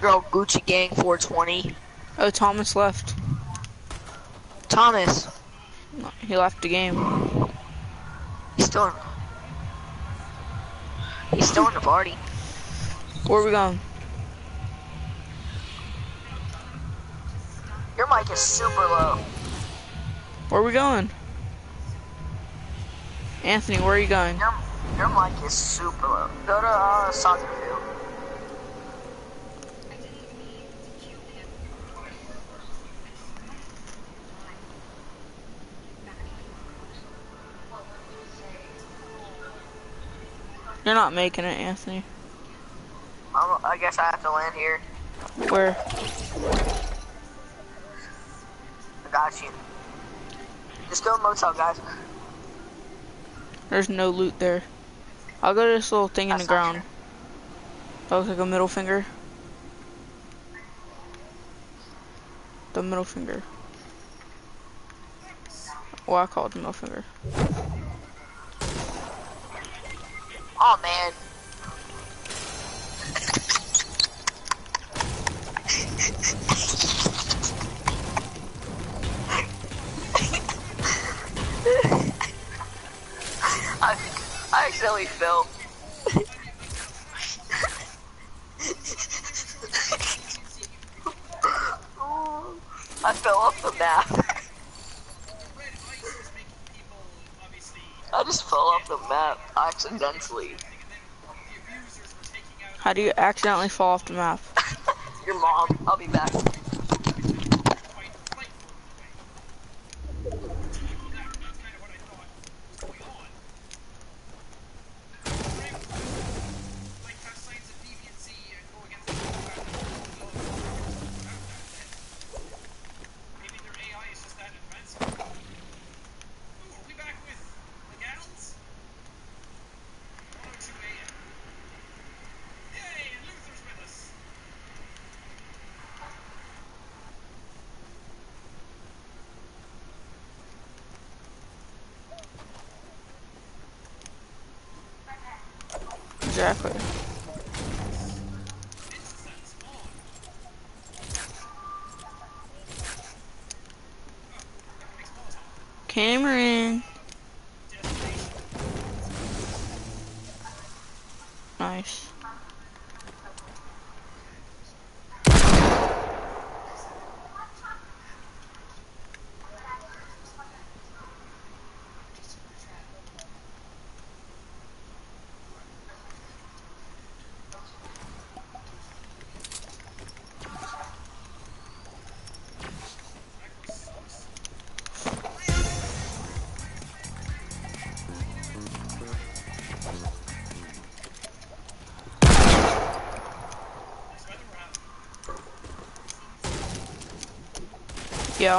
girl Gucci Gang 420. Oh, Thomas left. Thomas. No, he left the game. He's still in the party. Where are we going? Your mic is super low. Where are we going? Anthony, where are you going? Your mic is super low. Go to soccer field. You're not making it, Anthony. I guess I have to land here. Where? I got you. Just go to motel, guys. There's no loot there. I'll go to this little thing in the That's not ground. That looks like a middle finger. The middle finger. Well, I call it the middle finger. Oh man. I accidentally fell. I fell off the map. I just fell off the map accidentally. How do you accidentally fall off the map? Your mom. I'll be back. Exactly. Cameron. Nice. Yeah.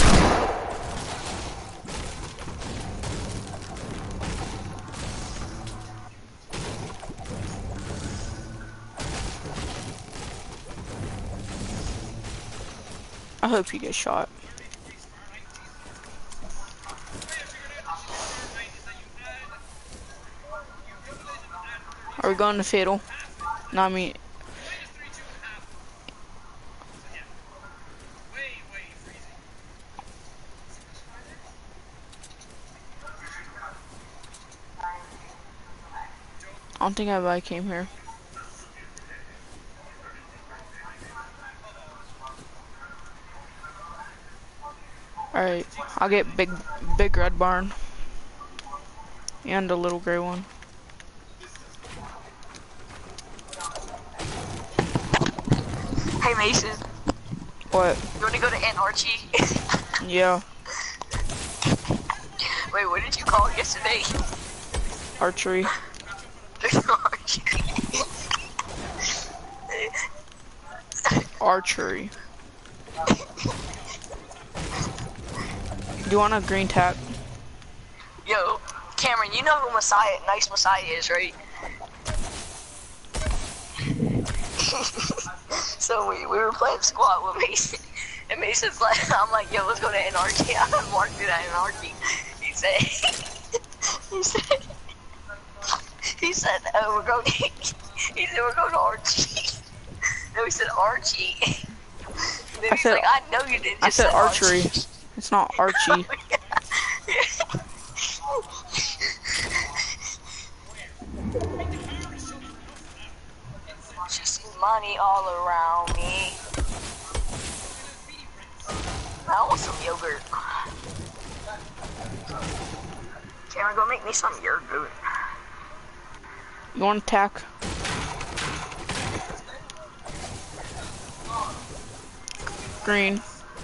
I hope you get shot. Are we going to Fatal? No, I mean... I don't think anybody came here. Alright, I'll get big red barn. And a little gray one. Hey Mason. What? You wanna go to Aunt Archie? Yeah. Wait, what did you call it yesterday? Archery. Archery. Do you want a green tap? Yo, Cameron, you know who Nice Messiah is, right? So we were playing squat with Mason, and Mason's like, I'm like, yo, let's go to Anarchy. I'm marking at Anarchy. He said, oh, we're going to Archie. No, he said Archie. Then I he's said- like, I know you didn't. I Just said say archery. It's not Archie. She sees money all around me. I want some yogurt. Cameron, go make me some yogurt. You want to attack? Green.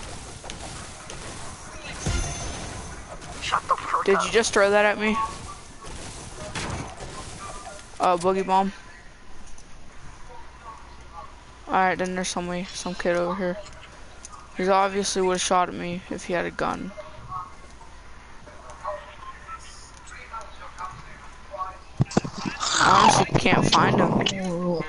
Shut the fuck Did up. you just throw that at me? Boogie bomb. Alright, then there's some kid over here. He obviously would have shot at me if he had a gun. I honestly can't find him.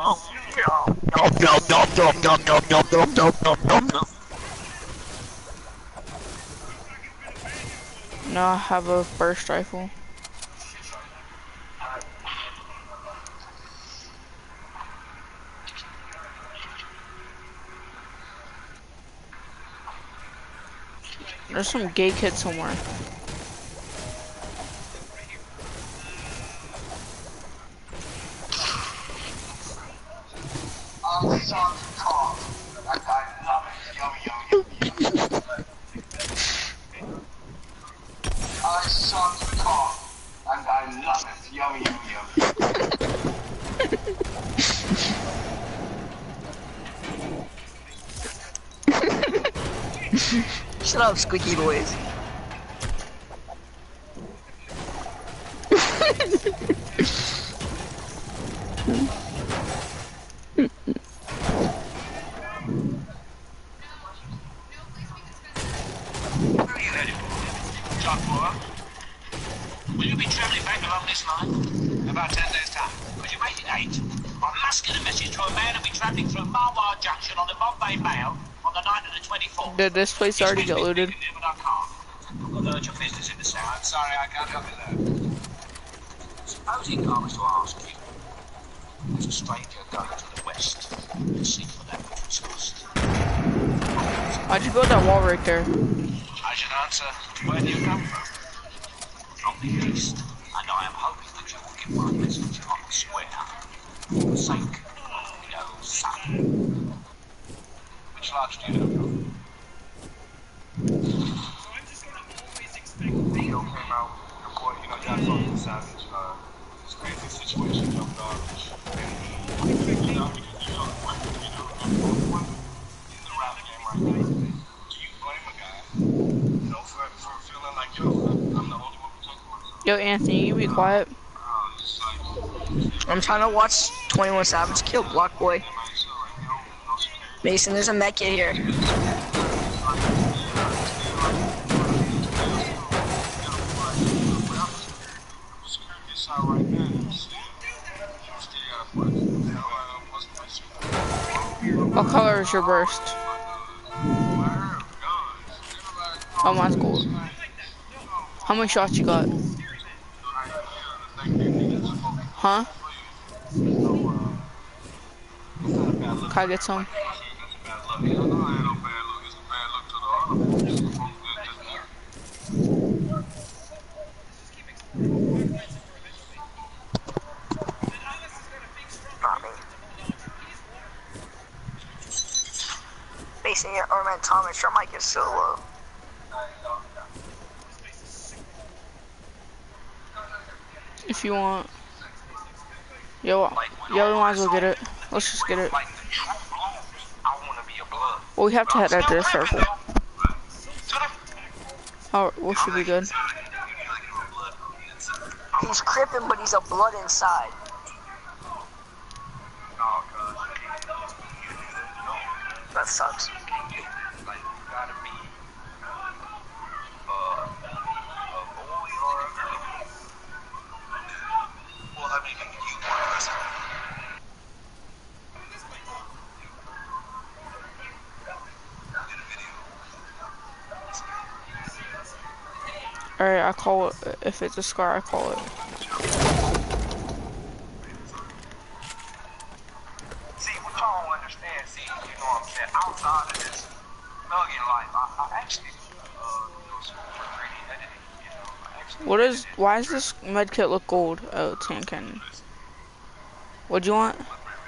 No, I have a burst rifle. There's some gay kid somewhere. I saw the car, and I love it. Yummy, yummy, yummy. Shut up, squeaky boys. Will you be travelling back along this line? About 10 days' time. Could you make it 8? I must get a message to a man who'll be travelling through Marwar Junction on the Bombay Mail on the night of the 24th. Did this place already get looted? But I can't. I've got urgent business in the south. Sorry, I can't help you there. Supposing I was to ask you, as a stranger going to the west, to seek for that which was lost. Why'd you build that wall right there? I should answer, where do you come from? From the east, and I am hoping that you will give my message on the square for the sake of the old sun. Which lodge do you know? So I'm just gonna always expect Yo came out, your boy, you know, y'all saw the Savage, this crazy situation jumped off. And you know, because you know, one in the rap game right now. Do you blame a guy, you know, for feeling like, yo, I'm the only one protecting myself? Yo, Anthony, you be quiet. It's like, I'm trying to watch 21 Savage kill Block Boy. like, yo, no security. Mason, there's a mech kit here. Security side right now, you see, you still gotta put, you know, what's the question? What color is your burst? Oh, mine's gold. How many shots you got? Huh? Can I get some? Mason, or man, Thomas, your mic is so low. If you want. Yo, we might as well get it. Let's just get it. I want to be a blood. Well, we have to head after the circle. Oh, we should be good. He's crippin', but he's a blood inside. That sucks. Alright, I call it. If it's a scar, I call it. See, what y'all don't understand actually go to school for 3D editing. You know, I actually What is? Why does this med kit look gold? Oh, it's hand cannon. What'd you want?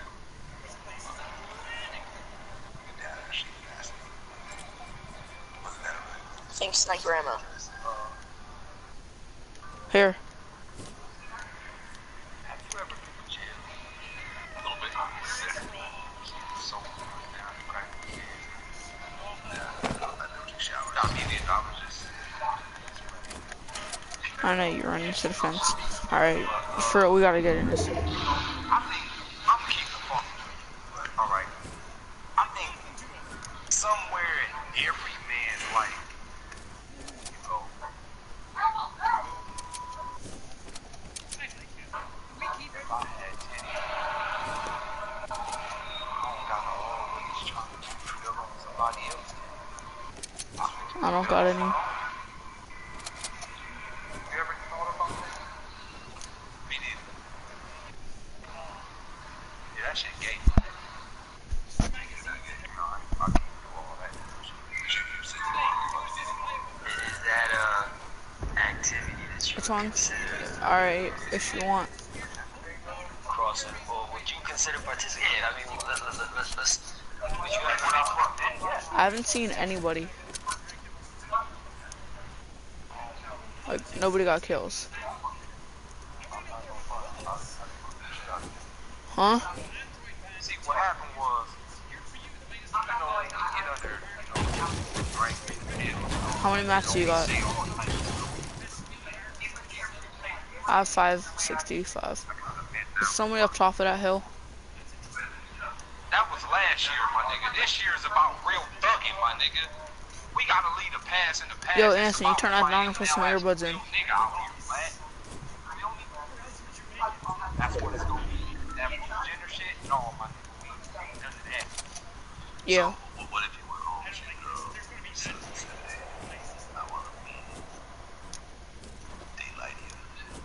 Think sniper ammo. Here. Have you ever been to jail? A little bit. So down and crack. I never took showers. I mean, I was just. I know you're running to the fence. All right, for real, we gotta get in this. I think I'm keeping the fun. All right. I think somewhere in every man's life, you go. If I had titties, I don't got no always trying to feel on somebody else. I don't got any. You ever thought about that? Me neither. Yeah, that shit gay. Is that activity that you Which one? consider All right, if you want. crossing, or would you consider participating? I mean, let's would you have I haven't seen anybody. Like nobody got kills. Huh? See, what happened was, you know, when you get under, rank field, How many mats do you got? see all types of I have 565. Is somebody up top of that hill? That was last year, my nigga. This year is about real thugging, my nigga. We gotta lead a pass in the past. Yo, It's Anthony, you about turn that down and playing put some now as earbuds a in. real nigga out here, man. Feel me? That's what it's gonna be. That gender shit, no, my nigga. We ain't none of that. Yeah. So, what if you were home and your girl said, I wanna be daylight here?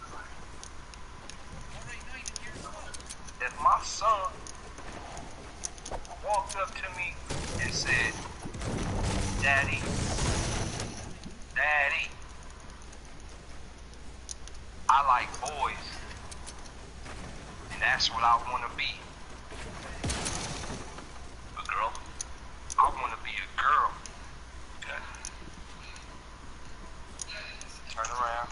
If my son walked up to me and said, Daddy, I like boys, and that's what I want to be. A girl? I want to be a girl. Okay. Turn around.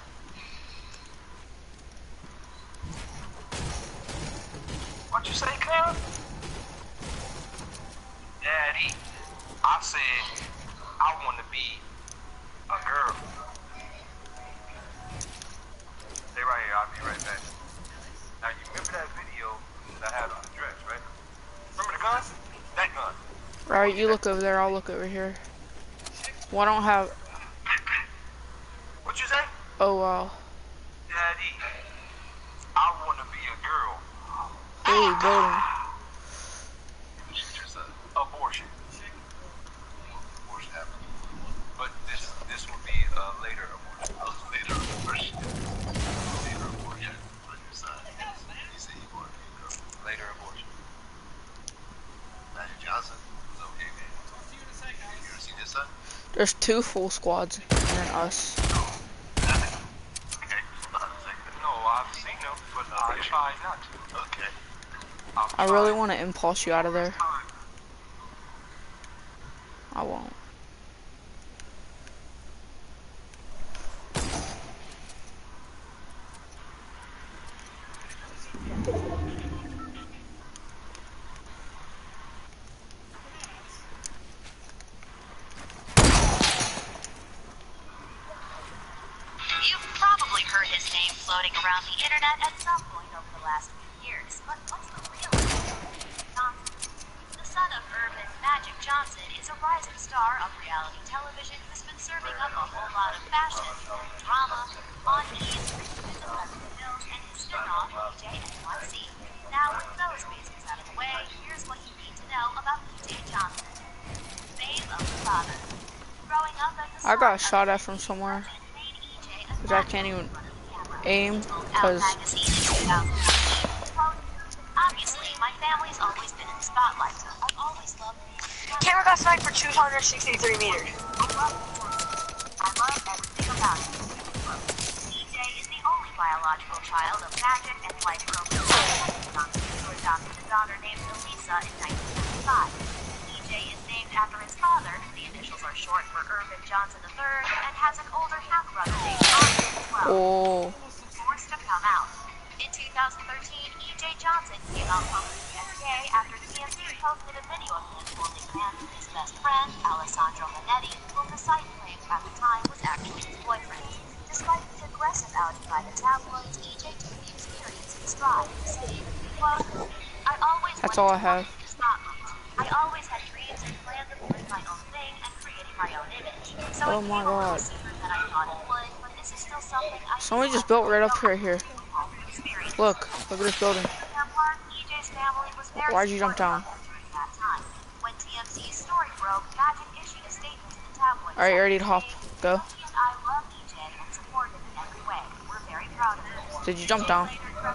What you say, cuz? Daddy, I said I want to be a girl. Stay right here, I'll be right back. Now you remember that video that I had on the dress, right? Remember the gun? That gun. Alright, you look over there, I'll look over here. Well, I don't have... What you say? Oh, wow. Daddy, I want to be a girl. Hey, building. Just abortion. Abortion happened. But this will be later abortion. Later abortion. Later abortion. On your side. You say you want to be a girl. Later abortion. Magic Johnson was okay, man. You ever see this son? There's 2 full squads and then us. Okay. No, I've seen them, but I try not to. Okay. I really want to impulse you out of there. I won't. You've probably heard his name floating around the internet at some point over the last few years, but what's the real name? Johnson. The son of Irvin Magic Johnson is a rising star of reality television who's been serving up a whole lot of fashion, drama, on E's, in the Beverly Hills, and his spin-off, EJ NYC. Now, with those basics out of the way, here's what you need to know about EJ Johnson. Babe of the father. Growing up as the I got son shot of at from somewhere. made EJ a Because I can't even aim. Because Obviously, my family's always been in the spotlight. I've always loved being Camera got sniped for 263 meters. I love everything about it. EJ is the only biological child of Magic and Light Rover Johnson, who adopted a daughter named Elisa in 1995. EJ is named after his father, the initials are short for Irvin Johnson III, and has an older half-brother named Austin as well. Oh. Forced to come out. In 2013, EJ Johnson came out publicly as gay after TMZ posted a video of him holding hands with his best friend, Alessandro Minetti, whom the site claimed at the time was actually his boyfriend. Despite the aggressive outing by the tabloids, EJ took the experience in stride, stating, quote, I always That's wanted all to I have. work in the spotlight. I always had dreams and plans of doing my own thing and creating my own image. So Oh it my came a little God. sooner than I thought it would, but this is still something I Somebody just built right up here. experience. Look at this building. EJ's family was very Why'd you jump down? supportive of him during that time. When TMZ's story broke, Magic issued a statement to the tabloids. Alright, ready to hop. Go. He and I love EJ and support him in every way. We're very proud of him. Did you jump down?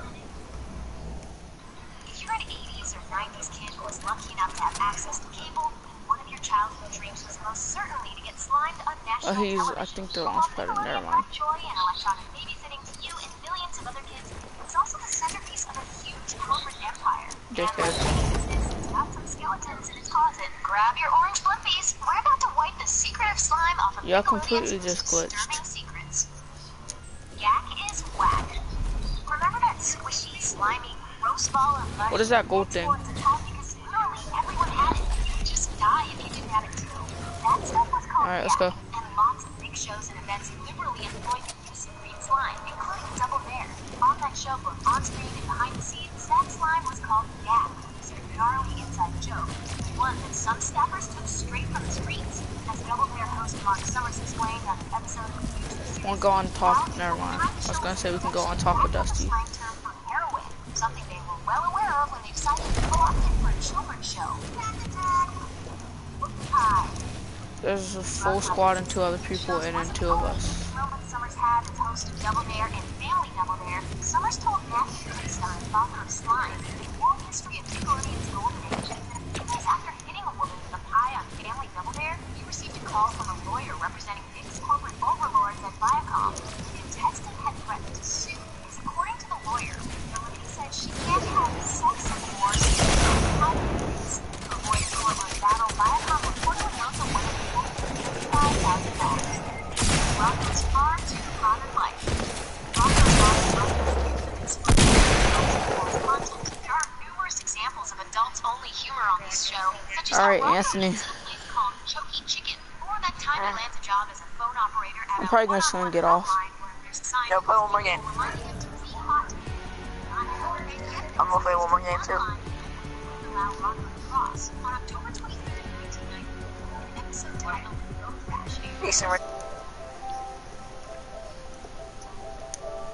If you're an 80s or 90s kid who was lucky enough to have access to cable, one of your childhood dreams was most certainly to get slimed on national television. I think they're almost better. Never mind. Joy and electronic babysitting to you and millions of other kids. It's also the centerpiece of a huge corporate empire. Dickhead. Got some skeletons in his closet. Grab your orange flippies. We're about to wipe the secret of slime off of Yeah, Nickelodeon's completely most just glitched. disturbing secrets. Yak is whack. Remember that squishy, slimy, gross ball of mud? What is that gold thing? Because literally everyone had it. You would just die if you didn't have it too. That stuff was called Alright, let's go. and lots of big shows and events liberally employed the use of green slime, including Double Dare. On that show, both on screen and behind the scenes, that slime was called Yak, which is a gnarly inside joke, one that some staffers took straight from the streets. As Double Dare host Mark Summers explained on an episode of the Future series, We'll go on top. Never mind. I was gonna say we can go on top with Dusty. slang term for heroin, something they were well aware of when they decided to co-opt it for a children's show. Hi. There's a full squad and 2 other people and then 2 of us. Roman Summers had as host of Double Dare and Family Double Dare, Summers told Matthew Grayson, author of Slime, the oral history of Nickelodeon's golden age. 2 days after hitting a woman with a pie on Family Double Dare, he received a call from a lawyer representing Nick's corporate overlords at Viacom. The contestant had threatened to sue because, according to the lawyer, the lady said she can't have sex anymore, so she can't have things. To avoid a courtroom battle, Viacom reportedly wrote the woman $55,000. Rocco's far too common life. Rocco's content. There are numerous examples of adults-only humor on this show, such as Alright, Rocco Anthony. uses a place called Choky Chicken, or that time he lands a job as a phone operator at I'm probably gonna soon get off. No, play one more game. I'm gonna play one more game too. On October 23rd, 1990, an episode titled Road Rash aired. Decent.